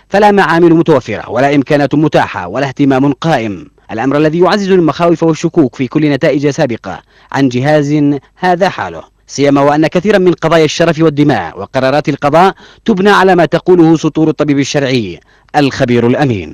فلا معامل متوفرة ولا إمكانات متاحة ولا اهتمام قائم، الأمر الذي يعزز المخاوف والشكوك في كل نتائج سابقة عن جهاز هذا حاله، سيما وأن كثيرا من قضايا الشرف والدماء وقرارات القضاء تبنى على ما تقوله سطور الطبيب الشرعي الخبير الأمين.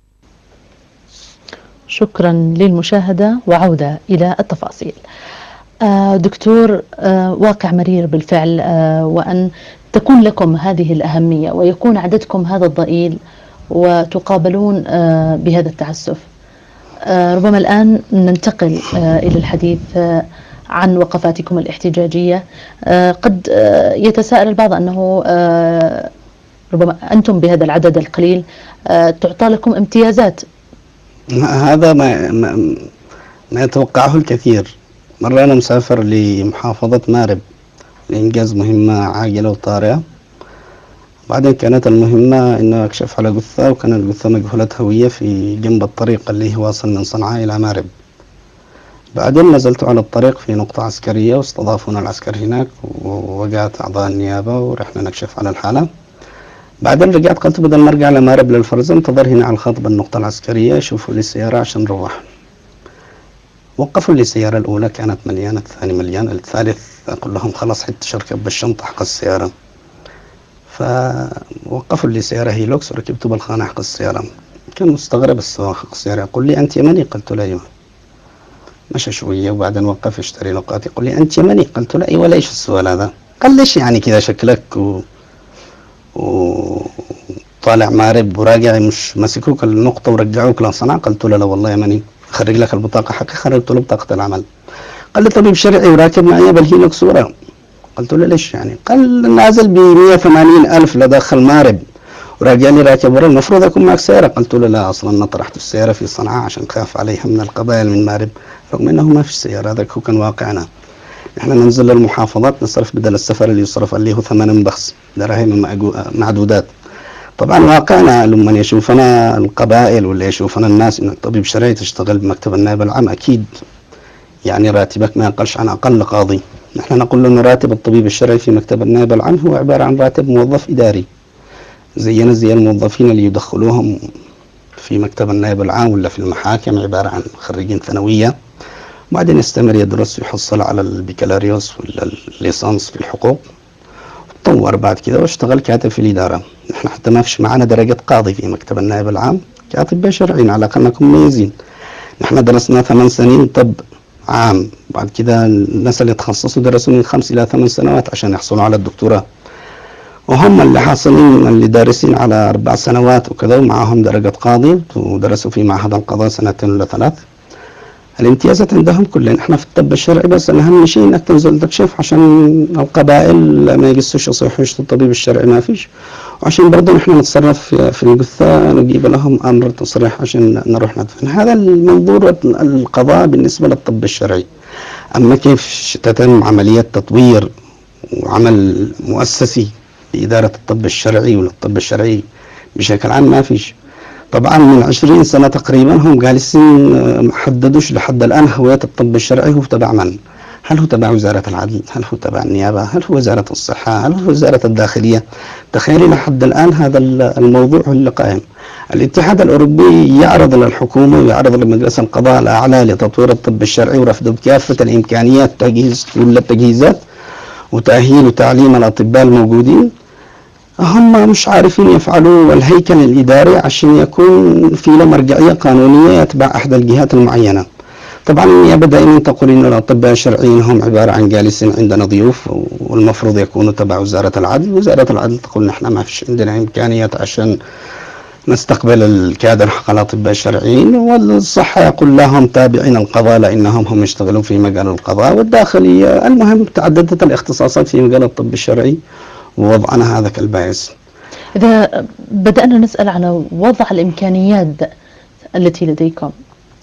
شكرا للمشاهدة وعودة إلى التفاصيل. دكتور، واقع مرير بالفعل، وأن تكون لكم هذه الأهمية ويكون عددكم هذا الضئيل وتقابلون بهذا التعسف. ربما الآن ننتقل إلى الحديث عن وقفاتكم الاحتجاجية. قد يتساءل البعض أنه ربما أنتم بهذا العدد القليل تعطى لكم امتيازات. هذا ما يتوقعه الكثير. مرة أنا مسافر لمحافظة مارب لإنجاز مهمة عاجلة وطارئة، بعدين كانت المهمة إنه أكشف على جثة، وكانت الجثة مجهولة هوية في جنب الطريق اللي هو واصل من صنعاء إلى مارب. بعدين نزلت على الطريق في نقطة عسكرية واستضافونا العسكر هناك، ووجهت أعضاء النيابة ورحنا نكشف على الحالة. بعدين رجعت قلت بدل ما أرجع لمارب للفرز انتظر هنا على الخط بالنقطة العسكرية يشوفوا لي السيارة عشان نروح. وقفوا لي السيارة الأولى كانت مليانة، الثاني مليان، الثالث أقول لهم خلاص حتى شركب بالشنطة حق السيارة. فوقفوا لي السيارة هيلوكس وركبته بالخانة حق السيارة. كان مستغرب السواق حق السيارة، يقول لي أنت يمني؟ قلت له أيوه. مشى شوية وبعدين وقف يشتري لقات، يقول لي أنت يمني؟ قلت له أيوه. ليش السؤال هذا؟ قال ليش يعني كذا شكلك وطالع مارب وراجع مش مسكوك النقطة ورجعوك لصنعاء؟ قلت له لا والله يمني. خرج لك البطاقة حقي؟ خرجت له بطاقة العمل. قال لي طبيب شرعي وراكب معي بالهيلوكس صورة. قلت له ليش يعني؟ قال نازل ب 180,000 لداخل مارب وراجع لي راكب ورا، المفروض أكون معك سيارة. قلت له لا، أصلا أنا طرحت السيارة في صنعاء عشان خاف عليها من القبائل من مارب، رغم أنه ما في سيارة. هذاك هو كان واقعنا. إحنا ننزل للمحافظات نصرف بدل السفر اللي يصرف اللي هو ثمن بخس دراهم معدودات. طبعا واقعنا لما يشوفنا القبائل ولا يشوفنا الناس إنك طبيب شرعي تشتغل بمكتب النائب العام، أكيد يعني راتبك ما يقلش عن أقل قاضي. نحن نقول أن راتب الطبيب الشرعي في مكتب النائب العام هو عبارة عن راتب موظف إداري، زينا زي الموظفين اللي يدخلوهم في مكتب النائب العام ولا في المحاكم، عبارة عن خريجين ثانوية بعدين يستمر يدرس ويحصل على البكالوريوس ولا الليسانس في الحقوق، تطور بعد كده واشتغل كاتب في الإدارة. نحن حتى ما فيش معنا درجة قاضي في مكتب النائب العام كأطباء شرعيين، على الأقل نكون مميزين. نحن درسنا 8 سنين طب عام، بعد كده الناس اللي تخصصوا درسوا من 5 إلى 8 سنوات عشان يحصلوا على الدكتوراه، وهم اللي حاصلين اللي دارسين على 4 سنوات وكذا ومعهم درجة قاضي ودرسوا في معهد القضاء 2 ولا 3. الامتيازات عندهم كلها. احنا في الطب الشرعي بس اهم شيء انك تنزل تكشف عشان القبائل ما يقصوش يصيحوش الطبيب الشرعي ما فيش، وعشان برضه نحن نتصرف في الجثة نجيب لهم امر تصريح عشان نروح ندفن. هذا المنظور القضاء بالنسبة للطب الشرعي. اما كيف تتم عملية تطوير وعمل مؤسسي لإدارة الطب الشرعي وللطب الشرعي بشكل عام ما فيش. طبعا من 20 سنة تقريبا هم جالسين ما حددوش لحد الآن هوية الطب الشرعي هو تبع من؟ هل هو تبع وزارة العدل؟ هل هو تبع النيابة؟ هل هو وزارة الصحة؟ هل هو وزارة الداخلية؟ تخيلي لحد الآن هذا الموضوع اللي قائم. الاتحاد الأوروبي يعرض للحكومة ويعرض لمجلس القضاء الأعلى لتطوير الطب الشرعي ورفضه بكافة الإمكانيات، تجهيز كل التجهيزات وتأهيل وتعليم الأطباء الموجودين. هم مش عارفين يفعلوا الهيكل الإداري عشان يكون في له مرجعية قانونية يتبع أحد الجهات المعينة. طبعا النيابة دائما تقول إن الأطباء الشرعيين هم عبارة عن جالسين عندنا ضيوف والمفروض يكونوا تبع وزارة العدل. وزارة العدل تقول نحن ما فيش عندنا إمكانيات عشان نستقبل الكادر حق الأطباء الشرعيين، والصحة يقول لهم تابعين القضاء لأنهم هم يشتغلون في مجال القضاء والداخلية. المهم تعددت الاختصاصات في مجال الطب الشرعي ووضعنا هذا كالبائس. إذا بدأنا نسأل عن وضع الإمكانيات التي لديكم،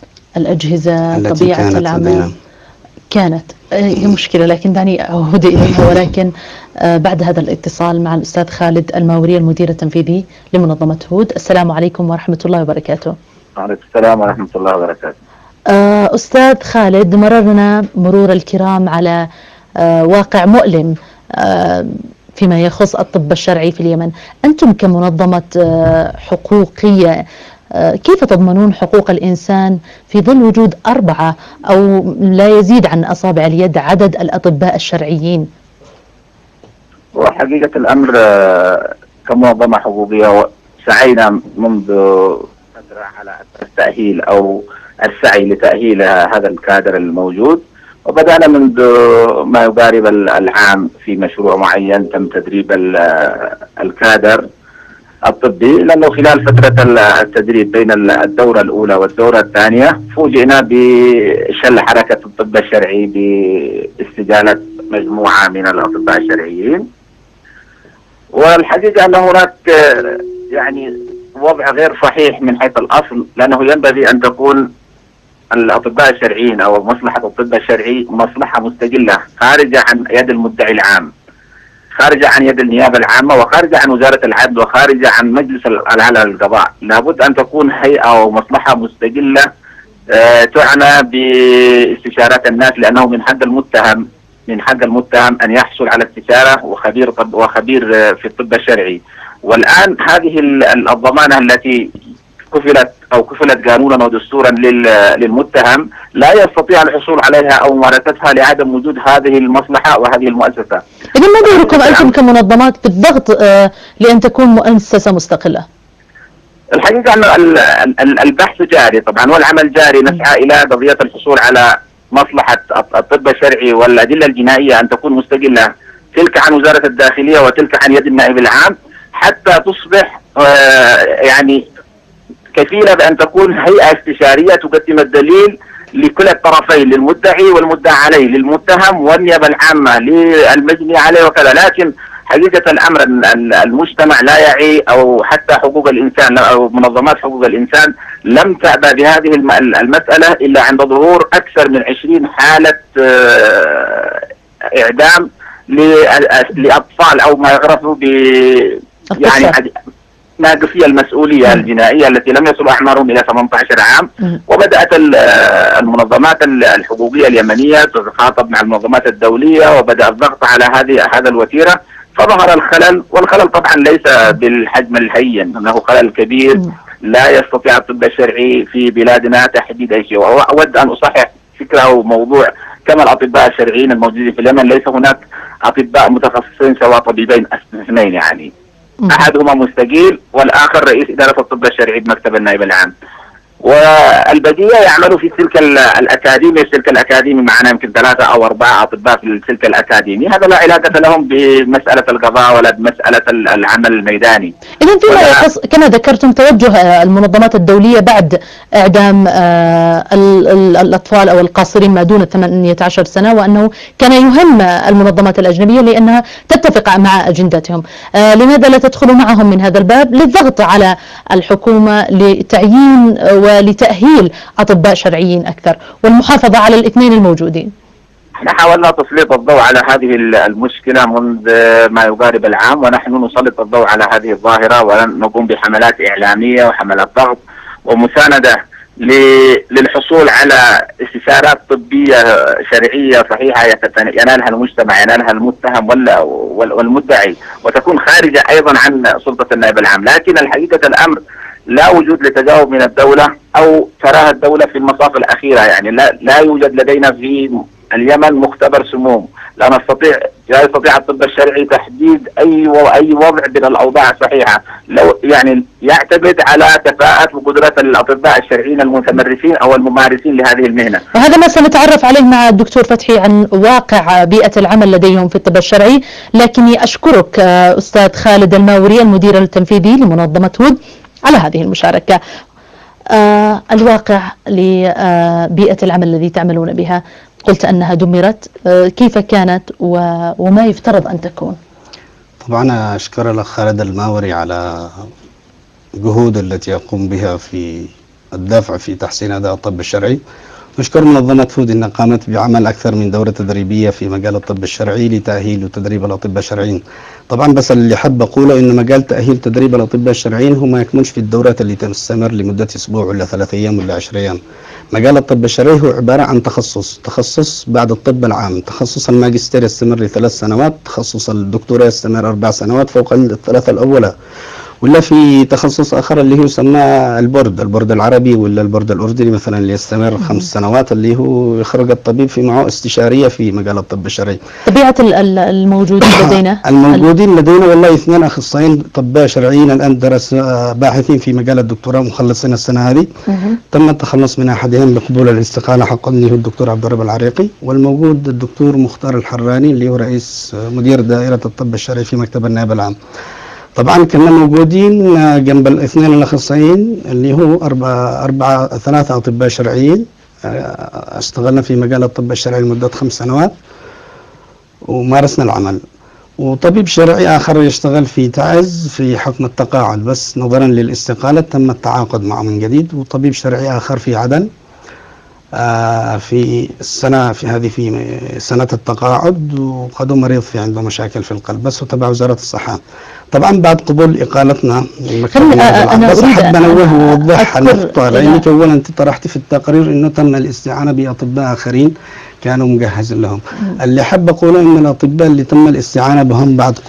الأجهزة، طبيعة العمل كانت هي مشكلة، لكن دعني أعود إليها. ولكن بعد هذا الاتصال مع الأستاذ خالد الماوري المدير التنفيذي لمنظمة هود. السلام عليكم ورحمة الله وبركاته. وعليكم السلام ورحمة الله وبركاته. أستاذ خالد، مررنا مرور الكرام على واقع مؤلم فيما يخص الطب الشرعي في اليمن. أنتم كمنظمة حقوقية كيف تضمنون حقوق الإنسان في ظل وجود 4 أو لا يزيد عن أصابع اليد عدد الأطباء الشرعيين؟ وحقيقة الأمر كمنظمة حقوقية سعينا منذ فترة على التأهيل أو السعي لتأهيل هذا الكادر الموجود، وبدأنا منذ ما يقارب العام في مشروع معين تم تدريب الكادر الطبي، لأنه خلال فترة التدريب بين الدورة الأولى والدورة الثانية فوجئنا بشل حركة الطب الشرعي باستجالة مجموعة من الأطباء الشرعيين. والحقيقة أن هناك يعني وضع غير صحيح من حيث الأصل، لأنه ينبغي أن تكون الأطباء الشرعيين أو مصلحة الطب الشرعي مصلحة مستقلة خارجة عن يد المدعي العام، خارجة عن يد النيابة العامة، وخارجة عن وزارة العدل، وخارجة عن مجلس الأعلى للقضاء. لابد أن تكون هيئة أو مصلحة مستقلة تعنى باستشارات الناس، لأنه من حق المتهم أن يحصل على استشارة وخبير في الطب الشرعي. والآن هذه الضمانة التي كفلت قانونا ودستورا للمتهم لا يستطيع الحصول عليها أو ممارستها لعدم وجود هذه المصلحة وهذه المؤسسة. إذن ما دوركم أنتم كمنظمات بالضغط لأن تكون مؤسسة مستقلة؟ الحقيقة أن البحث جاري طبعا والعمل جاري، نسعى إلى قضية الحصول على مصلحة الطب الشرعي والأدلة الجنائية أن تكون مستقلة، تلك عن وزارة الداخلية وتلك عن يد النائب العام، حتى تصبح يعني كفيلة بأن تكون هيئة استشارية تقدم الدليل لكل الطرفين، للمدعي والمدعى عليه، للمتهم والنيابة العامة للمجني عليه وكذا. لكن حقيقة الأمر المجتمع لا يعي، أو حتى حقوق الإنسان أو منظمات حقوق الإنسان لم تعبأ بهذه المسألة إلا عند ظهور أكثر من 20 حالة إعدام لأطفال أو ما يعرف ب يعني ناقصي المسؤولية الجنائية التي لم يصل أعمارهم إلى 18 عام. وبدأت المنظمات الحقوقية اليمنية تتخاطب مع المنظمات الدولية، وبدأ الضغط على هذا الوتيرة، فظهر الخلل. والخلل طبعا ليس بالحجم الهين، انه خلل كبير لا يستطيع الطب الشرعي في بلادنا تحديد اي شيء. واود ان اصحح فكره وموضوع، كما الاطباء الشرعيين الموجودين في اليمن ليس هناك اطباء متخصصين سواء طبيبين اثنين، يعني احدهما مستقيل والاخر رئيس اداره الطب الشرعي بمكتب النائب العام. والبقيه يعملوا في السلك الاكاديمي. السلك الاكاديمي معنا يمكن 3 أو 4 اطباء في السلك الاكاديمي، هذا لا علاقه لهم بمساله القضاء ولا بمساله العمل الميداني. اذا فيما يخص كما ذكرتم توجه المنظمات الدوليه بعد اعدام الاطفال او القاصرين ما دون 18 سنه، وانه كان يهم المنظمات الاجنبيه لانها تتفق مع اجندتهم، لماذا لا تدخلوا معهم من هذا الباب للضغط على الحكومه لتعيين ولتأهيل أطباء شرعيين أكثر والمحافظة على الاثنين الموجودين؟ احنا حاولنا تسليط الضوء على هذه المشكلة منذ ما يقارب العام، ونحن نسلط الضوء على هذه الظاهرة ونقوم بحملات إعلامية وحملات ضغط ومساندة للحصول على استشارات طبية شرعية صحيحة ينالها المجتمع، ينالها المتهم والمدعي، وتكون خارجة أيضا عن سلطة النائب العام. لكن الحقيقة الأمر لا وجود لتجاوب من الدولة، أو تراها الدولة في المصاف الأخيرة. يعني لا يوجد لدينا في اليمن مختبر سموم، لا يستطيع الطب الشرعي تحديد أي وضع من الأوضاع الصحيحة، لو يعني يعتمد على كفاءة وقدرات الأطباء الشرعيين المتمرسين أو الممارسين لهذه المهنة. وهذا ما سنتعرف عليه مع الدكتور فتحي عن واقع بيئة العمل لديهم في الطب الشرعي. لكني أشكرك أستاذ خالد الماوري المدير التنفيذي لمنظمة هود على هذه المشاركة. الواقع لبيئة العمل الذي تعملون بها، قلت أنها دمرت، كيف كانت وما يفترض أن تكون؟ طبعا أشكر الأخ خالد الماوري على الجهود التي يقوم بها في الدفع في تحسين أداء الطب الشرعي، نشكر منظمة فود أنها قامت بعمل أكثر من دورة تدريبية في مجال الطب الشرعي لتأهيل وتدريب الأطباء الشرعيين. طبعا بس اللي حاب أقوله إن مجال تأهيل تدريب الأطباء الشرعيين هو ما يكمنش في الدورات اللي تستمر لمدة أسبوع ولا 3 أيام ولا 10 أيام. مجال الطب الشرعي هو عبارة عن تخصص بعد الطب العام. تخصص الماجستير يستمر ل3 سنوات، تخصص الدكتوراه يستمر 4 سنوات فوق ال3 الأولى. ولا في تخصص آخر اللي هو يسمى البورد العربي ولا البورد الأردني مثلا اللي يستمر 5 سنوات، اللي هو يخرج الطبيب في معه استشارية في مجال الطب الشرعي. طبيعة الموجودين لدينا؟ الموجودين لدينا والله 2 أخصائيين أطباء شرعيين الآن باحثين في مجال الدكتوراه مخلصين السنة هذه. تم التخلص من أحدهم بقبول الاستقالة حقا اللي هو الدكتور عبد الرب العريقي، والموجود الدكتور مختار الحراني اللي هو رئيس مدير دائرة الطب الشرعي في مكتب النائب العام. طبعا كنا موجودين جنب الاثنين الاخصائيين اللي هو 3 اطباء شرعيين. اشتغلنا في مجال الطب الشرعي لمده 5 سنوات ومارسنا العمل، وطبيب شرعي اخر يشتغل في تعز في حكم التقاعد، بس نظرا للاستقاله تم التعاقد معه من جديد. وطبيب شرعي اخر في عدن في سنة التقاعد، وقد مريض في عنده مشاكل في القلب بس وتبع وزارة الصحة. طبعا بعد قبول إقالتنا أنا بس أحب أنوه وأوضح النقطة، لأنك أولا أنت طرحت في التقرير أنه تم الاستعانة بأطباء آخرين كانوا مجهزين لهم. اللي حب أقوله أن الأطباء اللي تم الاستعانة بهم بعد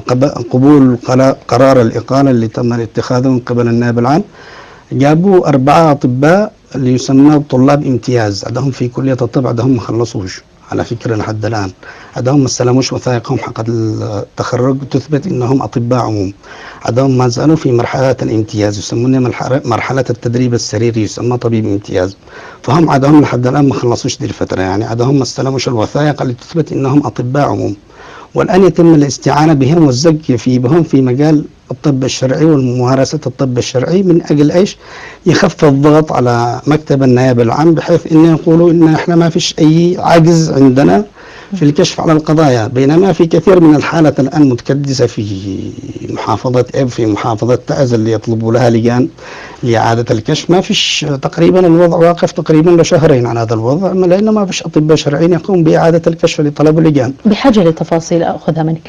قبول قرار الإقالة اللي تم اتخاذه من قبل النائب العام، جابوا 4 أطباء اللي يسمى طلاب امتياز، عندهم في كلية الطب، عندهم ما خلصوش على فكرة لحد الآن، عندهم ما استلموش وثائقهم حق التخرج تثبت انهم اطباء عموم، عندهم ما زالوا في مرحلة الامتياز يسمونها مرحلة التدريب السريري يسمى طبيب امتياز، فهم عندهم لحد الآن ما خلصوش دي الفترة، يعني عندهم ما استلموش الوثائق اللي تثبت انهم اطباء عموم، والآن يتم الاستعانة بهم والزج بهم في مجال الطب الشرعي وممارسة الطب الشرعي من أجل إيش؟ يخفف الضغط على مكتب النائب العام، بحيث إنه يقولوا إن إحنا ما فيش أي عجز عندنا في الكشف على القضايا، بينما في كثير من الحالات الآن متكدسة في محافظة إب، في محافظة تعز اللي يطلبوا لها لجان لإعادة الكشف، ما فيش تقريبا، الوضع واقف تقريبا لشهرين على هذا الوضع، لأنه ما فيش أطباء شرعيين يقوم بإعادة الكشف لطلب اللجان. بحاجة لتفاصيل أخذها منك،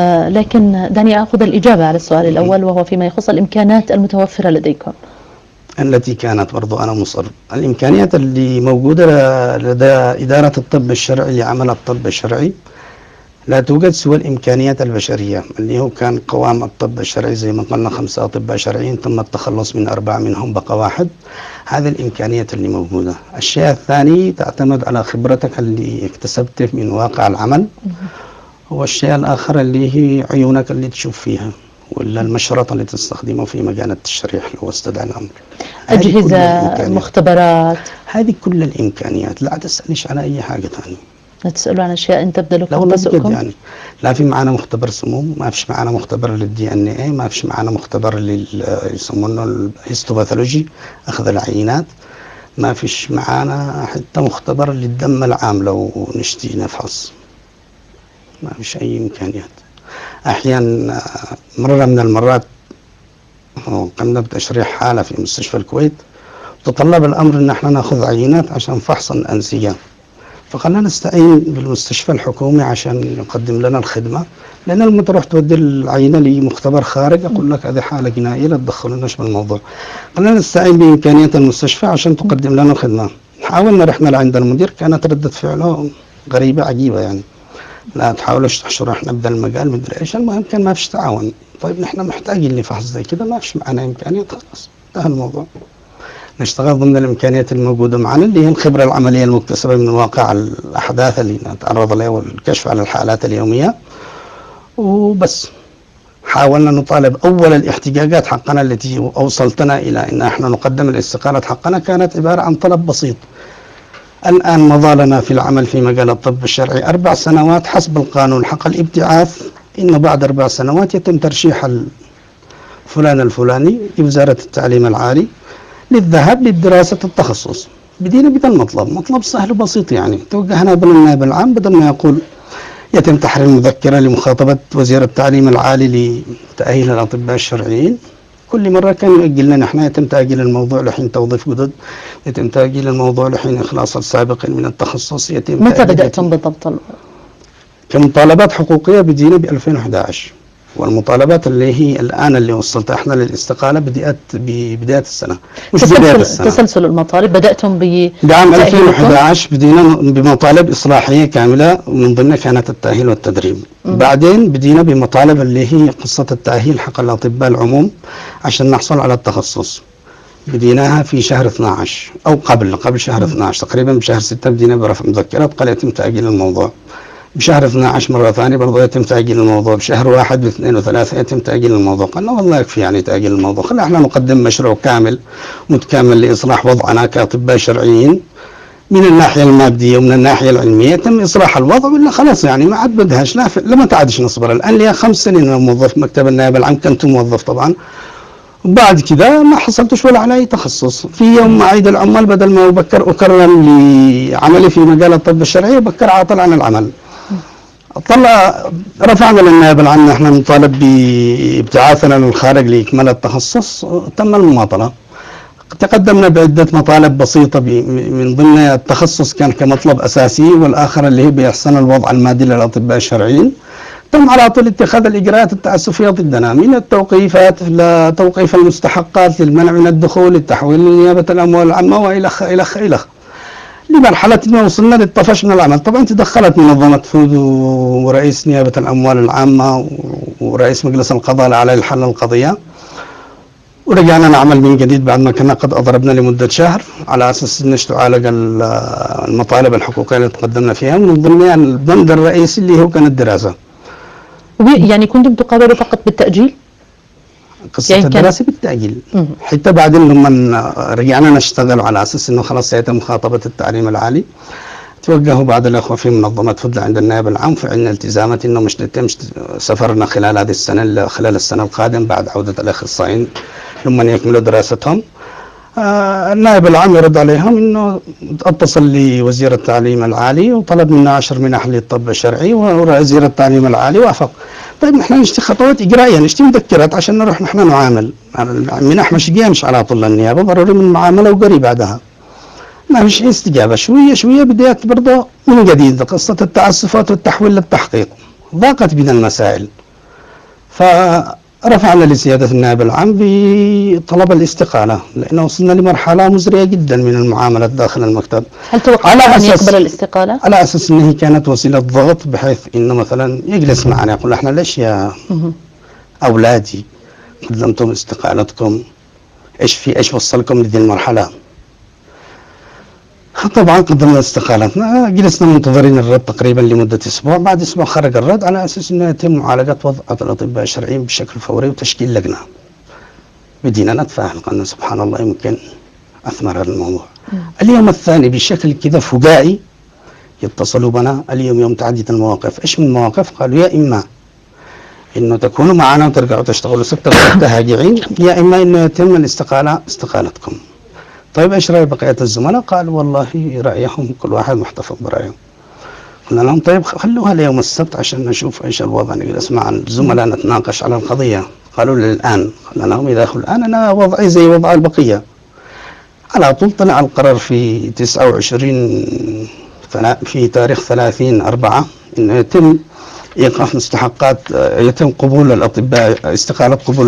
لكن دعني أخذ الإجابة على السؤال الأول، وهو فيما يخص الإمكانات المتوفرة لديكم. التي كانت برضو أنا مصر، الإمكانيات اللي موجودة لدى إدارة الطب الشرعي لعمل الطب الشرعي لا توجد سوى الإمكانيات البشرية، اللي هو كان قوام الطب الشرعي زي ما قلنا 5 أطباء شرعيين، تم التخلص من 4 منهم بقى 1. هذه الإمكانيات اللي موجودة. الشيء الثاني تعتمد على خبرتك اللي اكتسبته من واقع العمل، والشيء الآخر اللي هي عيونك اللي تشوف فيها، ولا المشرط اللي تستخدمه في مجال التشريح لو استدعى الأمر. أجهزة، مختبرات، هذه كل الإمكانيات، لا تسألنيش على أي حاجة ثانية. لا تسألوا عن أشياء أنت تبدلكم لا بجد يعني، لا في معنا مختبر سموم، ما فيش معنا مختبر للDNA، ما فيش معنا مختبر يسمونه الهيستوباثولوجي أخذ العينات، ما فيش معنا حتى مختبر للدم العام لو نشتي نفحص، ما فيش أي إمكانيات. أحيانا مرة من المرات قمنا بتشريح حالة في مستشفى الكويت، تطلب الأمر أن احنا نأخذ عينات عشان فحص الأنسجة، فقلنا نستعين بالمستشفى الحكومي عشان يقدم لنا الخدمة، لأن لما تروح تودي العينة لمختبر خارج يقول لك هذه حالة جنائية لا تدخلوناش بالموضوع، قلنا نستعين بإمكانيات المستشفى عشان تقدم لنا الخدمة. حاولنا رحنا لعند المدير، كانت ردة فعله غريبة عجيبة، يعني لا تحاولوش تحشروا احنا بدل المجال مدري ايش، المهم كان ما فيش تعاون. طيب نحن محتاجين لفحص زي كده، ما فيش معنا امكانيات، خلاص انتهى الموضوع. نشتغل ضمن الامكانيات الموجوده معنا اللي هي الخبره العمليه المكتسبه من واقع الاحداث اللي نتعرض لها والكشف على الحالات اليوميه وبس. حاولنا نطالب اول الاحتجاجات حقنا التي اوصلتنا الى ان احنا نقدم الاستقاله حقنا كانت عباره عن طلب بسيط. الآن مضى لنا في العمل في مجال الطب الشرعي 4 سنوات حسب القانون حق الابتعاث، إن بعد 4 سنوات يتم ترشيح فلان الفلاني لوزارة التعليم العالي للذهاب لدراسة التخصص. بدينا بهذا المطلب، مطلب سهل وبسيط، يعني توجهنا بالنائب العام بدل ما يقول يتم تحرير مذكرة لمخاطبة وزير التعليم العالي لتأهيل الأطباء الشرعيين، كل مرة كان يؤجل لنا، احنا يتم تأجيل الموضوع لحين توظيف جدد، يتم تأجيل الموضوع لحين إخلاص السابق من التخصص، يتم متى بدأتم بالضبط؟ كمطالبات حقوقية بدينا ب 2011، والمطالبات اللي هي الآن اللي وصلت احنا للاستقالة ببداية السنة، مش بداية السنة. تسلسل المطالب بدأتم بعام 2011 بدينا بمطالب إصلاحية كاملة، ومن ضمنها كانت التأهيل والتدريب. بعدين بدينا بمطالب اللي هي قصة التأهيل حق الأطباء العموم عشان نحصل على التخصص. بديناها في شهر 12 أو قبل شهر 12 تقريبا، بشهر 6 بدينا برفع مذكرات، قال يتم تأجيل الموضوع. بشهر 12 مرة ثانية برضه يتم تأجيل الموضوع. بشهر 1 ب2 و3 يتم تأجيل الموضوع. قلنا والله يكفي يعني تأجيل الموضوع، خلينا احنا نقدم مشروع كامل متكامل لإصلاح وضعنا كأطباء شرعيين من الناحية المادية ومن الناحية العلمية. يتم إصلاح الوضع ولا خلاص يعني ما عاد بدهاش، لما تعادش نصبر. الآن لي 5 سنين أنا موظف مكتب النائب العام، كنت موظف طبعا، وبعد كذا ما حصلتش ولا على أي تخصص. في يوم عيد العمال بدل ما أبكر أكرم لعملي في مجال الطب الشرعي بكر عاطل عن العمل. رفعنا للنائب العام احنا نطالب بابتعاثنا للخارج لإكمال التخصص، تم المماطلة. تقدمنا بعدة مطالب بسيطة، من ضمن التخصص كان كمطلب أساسي، والآخر اللي هي بإحسان الوضع المادي للأطباء الشرعيين. تم على طول اتخاذ الإجراءات التعسفية ضدنا، من التوقيفات لتوقيف المستحقات للمنع من الدخول، التحويل لنيابة الأموال العامة وإلخ إلخ إلخ، لمرحلة ما وصلنا للطفش من العمل. طبعا تدخلت منظمة فود ورئيس نيابة الأموال العامة ورئيس مجلس القضاء على الحل القضية، ورجعنا نعمل من جديد بعد ما كنا قد أضربنا لمدة شهر على أساس أن تعالج المطالب الحقوقية اللي تقدمنا فيها، من ضمنها البند الرئيسي اللي هو كان الدراسة. يعني كنتم تقابلوا فقط بالتأجيل؟ قصة يعني الدراسة بالتأجيل، حتى بعدين لما رجعنا نشتغل على أساس أنه خلاص سيتم مخاطبة التعليم العالي، توجهوا بعض الأخوة في منظمة فضل عند النائب العام فعلنا التزامات أنه مش نتم سفرنا خلال هذه السنة، خلال السنة القادمة بعد عودة الأخصائيين لما يكملوا دراستهم. النائب العام يرد عليهم أنه اتصل لوزير التعليم العالي وطلب منا 10 منح للطب الشرعي، ووزير التعليم العالي وافق. طيب نحن نشتي خطوات إجرائية، نشتي مذكرات عشان نروح نحن نعامل. المنح مش على طول النيابة، ضروري من معاملة وقري بعدها. ما فيش استجابة، شوية بداية برضه من جديد قصة التعسفات والتحويل للتحقيق، ضاقت بنا المسائل. فرفعنا لسيادة النائب العام بطلب الاستقالة، لأنه وصلنا لمرحلة مزرية جدا من المعاملة داخل المكتب. هل توقع أن يقبل الاستقالة؟ على أساس أنه كانت وسيلة ضغط، بحيث أنه مثلا يجلس معنا يقول احنا ليش يا أولادي قدمتم استقالتكم، إيش وصلكم لذي المرحلة؟ طبعا قدمنا استقالتنا، جلسنا منتظرين الرد تقريبا لمدة أسبوع. بعد أسبوع خرج الرد على أساس أنه يتم معالجة وضع الأطباء الشرعيين بشكل فوري وتشكيل لجنة. بدينا نتفاعل، قلنا سبحان الله يمكن أثمر هذا الموضوع. اليوم الثاني بشكل كذا فجائي يتصلوا بنا، اليوم يوم تعديد المواقف. إيش من المواقف؟ قالوا يا إما إنه تكونوا معنا وترجعوا تشتغلوا سكتة التهاجعين، يا إما إنه يتم استقالتكم. طيب ايش راي بقيه الزملاء؟ قالوا والله رايهم كل واحد محتفظ برايه. قلنا لهم طيب خلوها ليوم السبت عشان نشوف ايش الوضع، نجلس مع الزملاء نتناقش على القضيه. قالوا لي الان. قلنا لهم اذا الان انا وضعي زي وضع البقيه. على طول طلع القرار في 29 في تاريخ 30/4 انه يتم ايقاف مستحقات، يتم قبول الاطباء استقاله قبول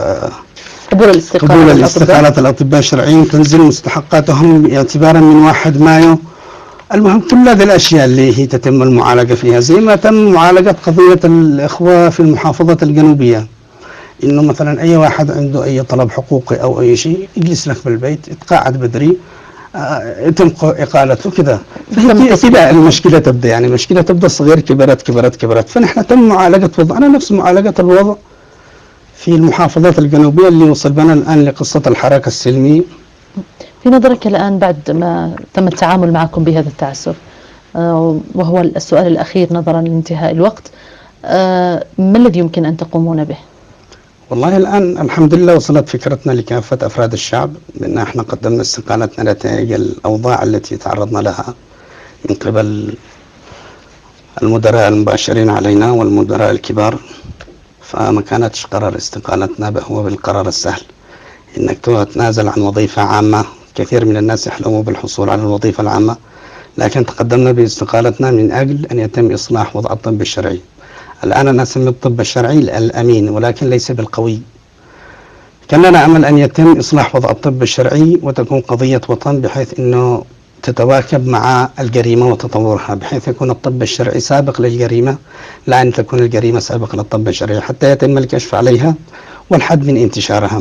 الاستقالة الأطباء الشرعيين، تنزل مستحقاتهم اعتبارا من 1 مايو. المهم كل هذه الأشياء اللي هي تتم المعالجة فيها، زي ما تم معالجة قضية الإخوة في المحافظة الجنوبية، إنه مثلا أي واحد عنده أي طلب حقوقي أو أي شيء يجلس لك بالبيت، يتقاعد بدري، يتم إقالته كذا. فهي كذا المشكلة تبدأ، يعني المشكلة تبدأ صغير كبرت. فنحن تم معالجة وضعنا نفس معالجة الوضع في المحافظات الجنوبية اللي وصل بنا الآن لقصة الحركة السلمية. في نظرك الآن بعد ما تم التعامل معكم بهذا التعسف، وهو السؤال الأخير نظرا لانتهاء الوقت، ما الذي يمكن أن تقومون به؟ والله الآن الحمد لله وصلت فكرتنا لكافة أفراد الشعب، بأن احنا قدمنا استقالتنا نتائج الأوضاع التي تعرضنا لها من قبل المدراء المباشرين علينا والمدراء الكبار، فما كانتش قرار استقالتنا هو بالقرار السهل. إنك تتنازل عن وظيفة عامة. كثير من الناس يحلموا بالحصول على الوظيفة العامة، لكن تقدمنا باستقالتنا من أجل أن يتم إصلاح وضع الطب الشرعي. الآن أنا أسمي الطب الشرعي الأمين، ولكن ليس بالقوي. كان لنا أمل أن يتم إصلاح وضع الطب الشرعي وتكون قضية وطن، بحيث أنه تتواكب مع الجريمة وتطورها، بحيث يكون الطب الشرعي سابق للجريمة، لا أن تكون الجريمة سابقة للطب الشرعي، حتى يتم الكشف عليها والحد من انتشارها.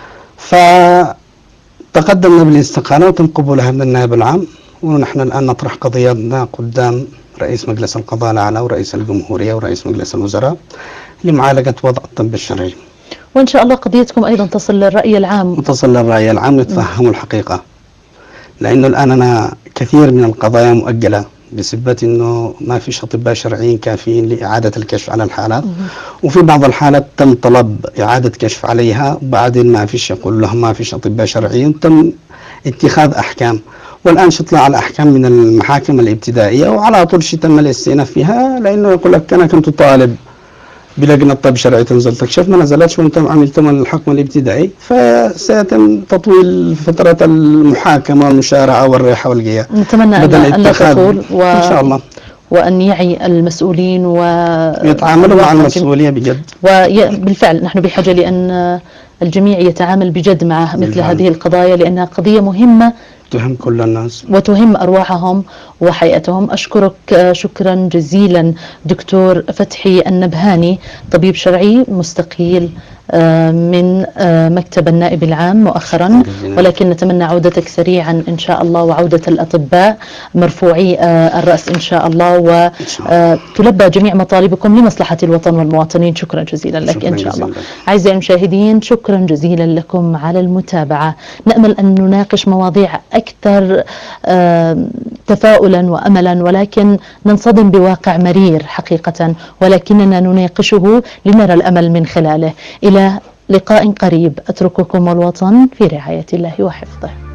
فتقدمنا بالاستقالة وتم قبولها من النائب العام، ونحن الآن نطرح قضيتنا قدام رئيس مجلس القضاء الأعلى ورئيس الجمهورية ورئيس مجلس الوزراء لمعالجة وضع الطب الشرعي. وإن شاء الله قضيتكم أيضا تصل للرأي العام. وتصل للرأي العام يتفهموا الحقيقة، لأنه الآن أنا كثير من القضايا مؤجلة بسبب أنه ما فيش أطباء شرعيين كافيين لإعادة الكشف على الحالات، وفي بعض الحالات تم طلب إعادة كشف عليها، وبعدين ما فيش، يقول لهم ما فيش أطباء شرعيين، تم اتخاذ أحكام، والآن شطلع على أحكام من المحاكم الابتدائية، وعلى طول تم الاستئناف فيها، لأنه يقول لك أنا كنت طالب بلجنة طب شرعي تنزل تكشف، ما نزلتش وانتم عملتم الحكم الابتدائي، فسيتم تطويل فترة المحاكمة والمشارعة والريحة والجياء. نتمنى أن لا تطول إن شاء الله، وأن يعي المسؤولين ويتعاملوا مع المسؤولية بجد. وبالفعل نحن بحاجة لأن الجميع يتعامل بجد مع مثل هذه القضايا، لأنها قضية مهمة تهم كل الناس وتهم أرواحهم وحياتهم. أشكرك شكرا جزيلا دكتور فتحي النبهاني، طبيب شرعي مستقيل من مكتب النائب العام مؤخرا، ولكن نتمنى عودتك سريعا إن شاء الله، وعودة الأطباء مرفوعي الرأس إن شاء الله، وتلبى جميع مطالبكم لمصلحة الوطن والمواطنين. شكرا جزيلا لك إن شاء الله. أعزائي المشاهدين، شكرا جزيلا لكم على المتابعة. نأمل أن نناقش مواضيع أكثر تفاؤلا وأملا، ولكن ننصدم بواقع مرير حقيقة، ولكننا نناقشه لنرى الأمل من خلاله. إلى لقاء قريب، أترككم والوطن في رعاية الله وحفظه.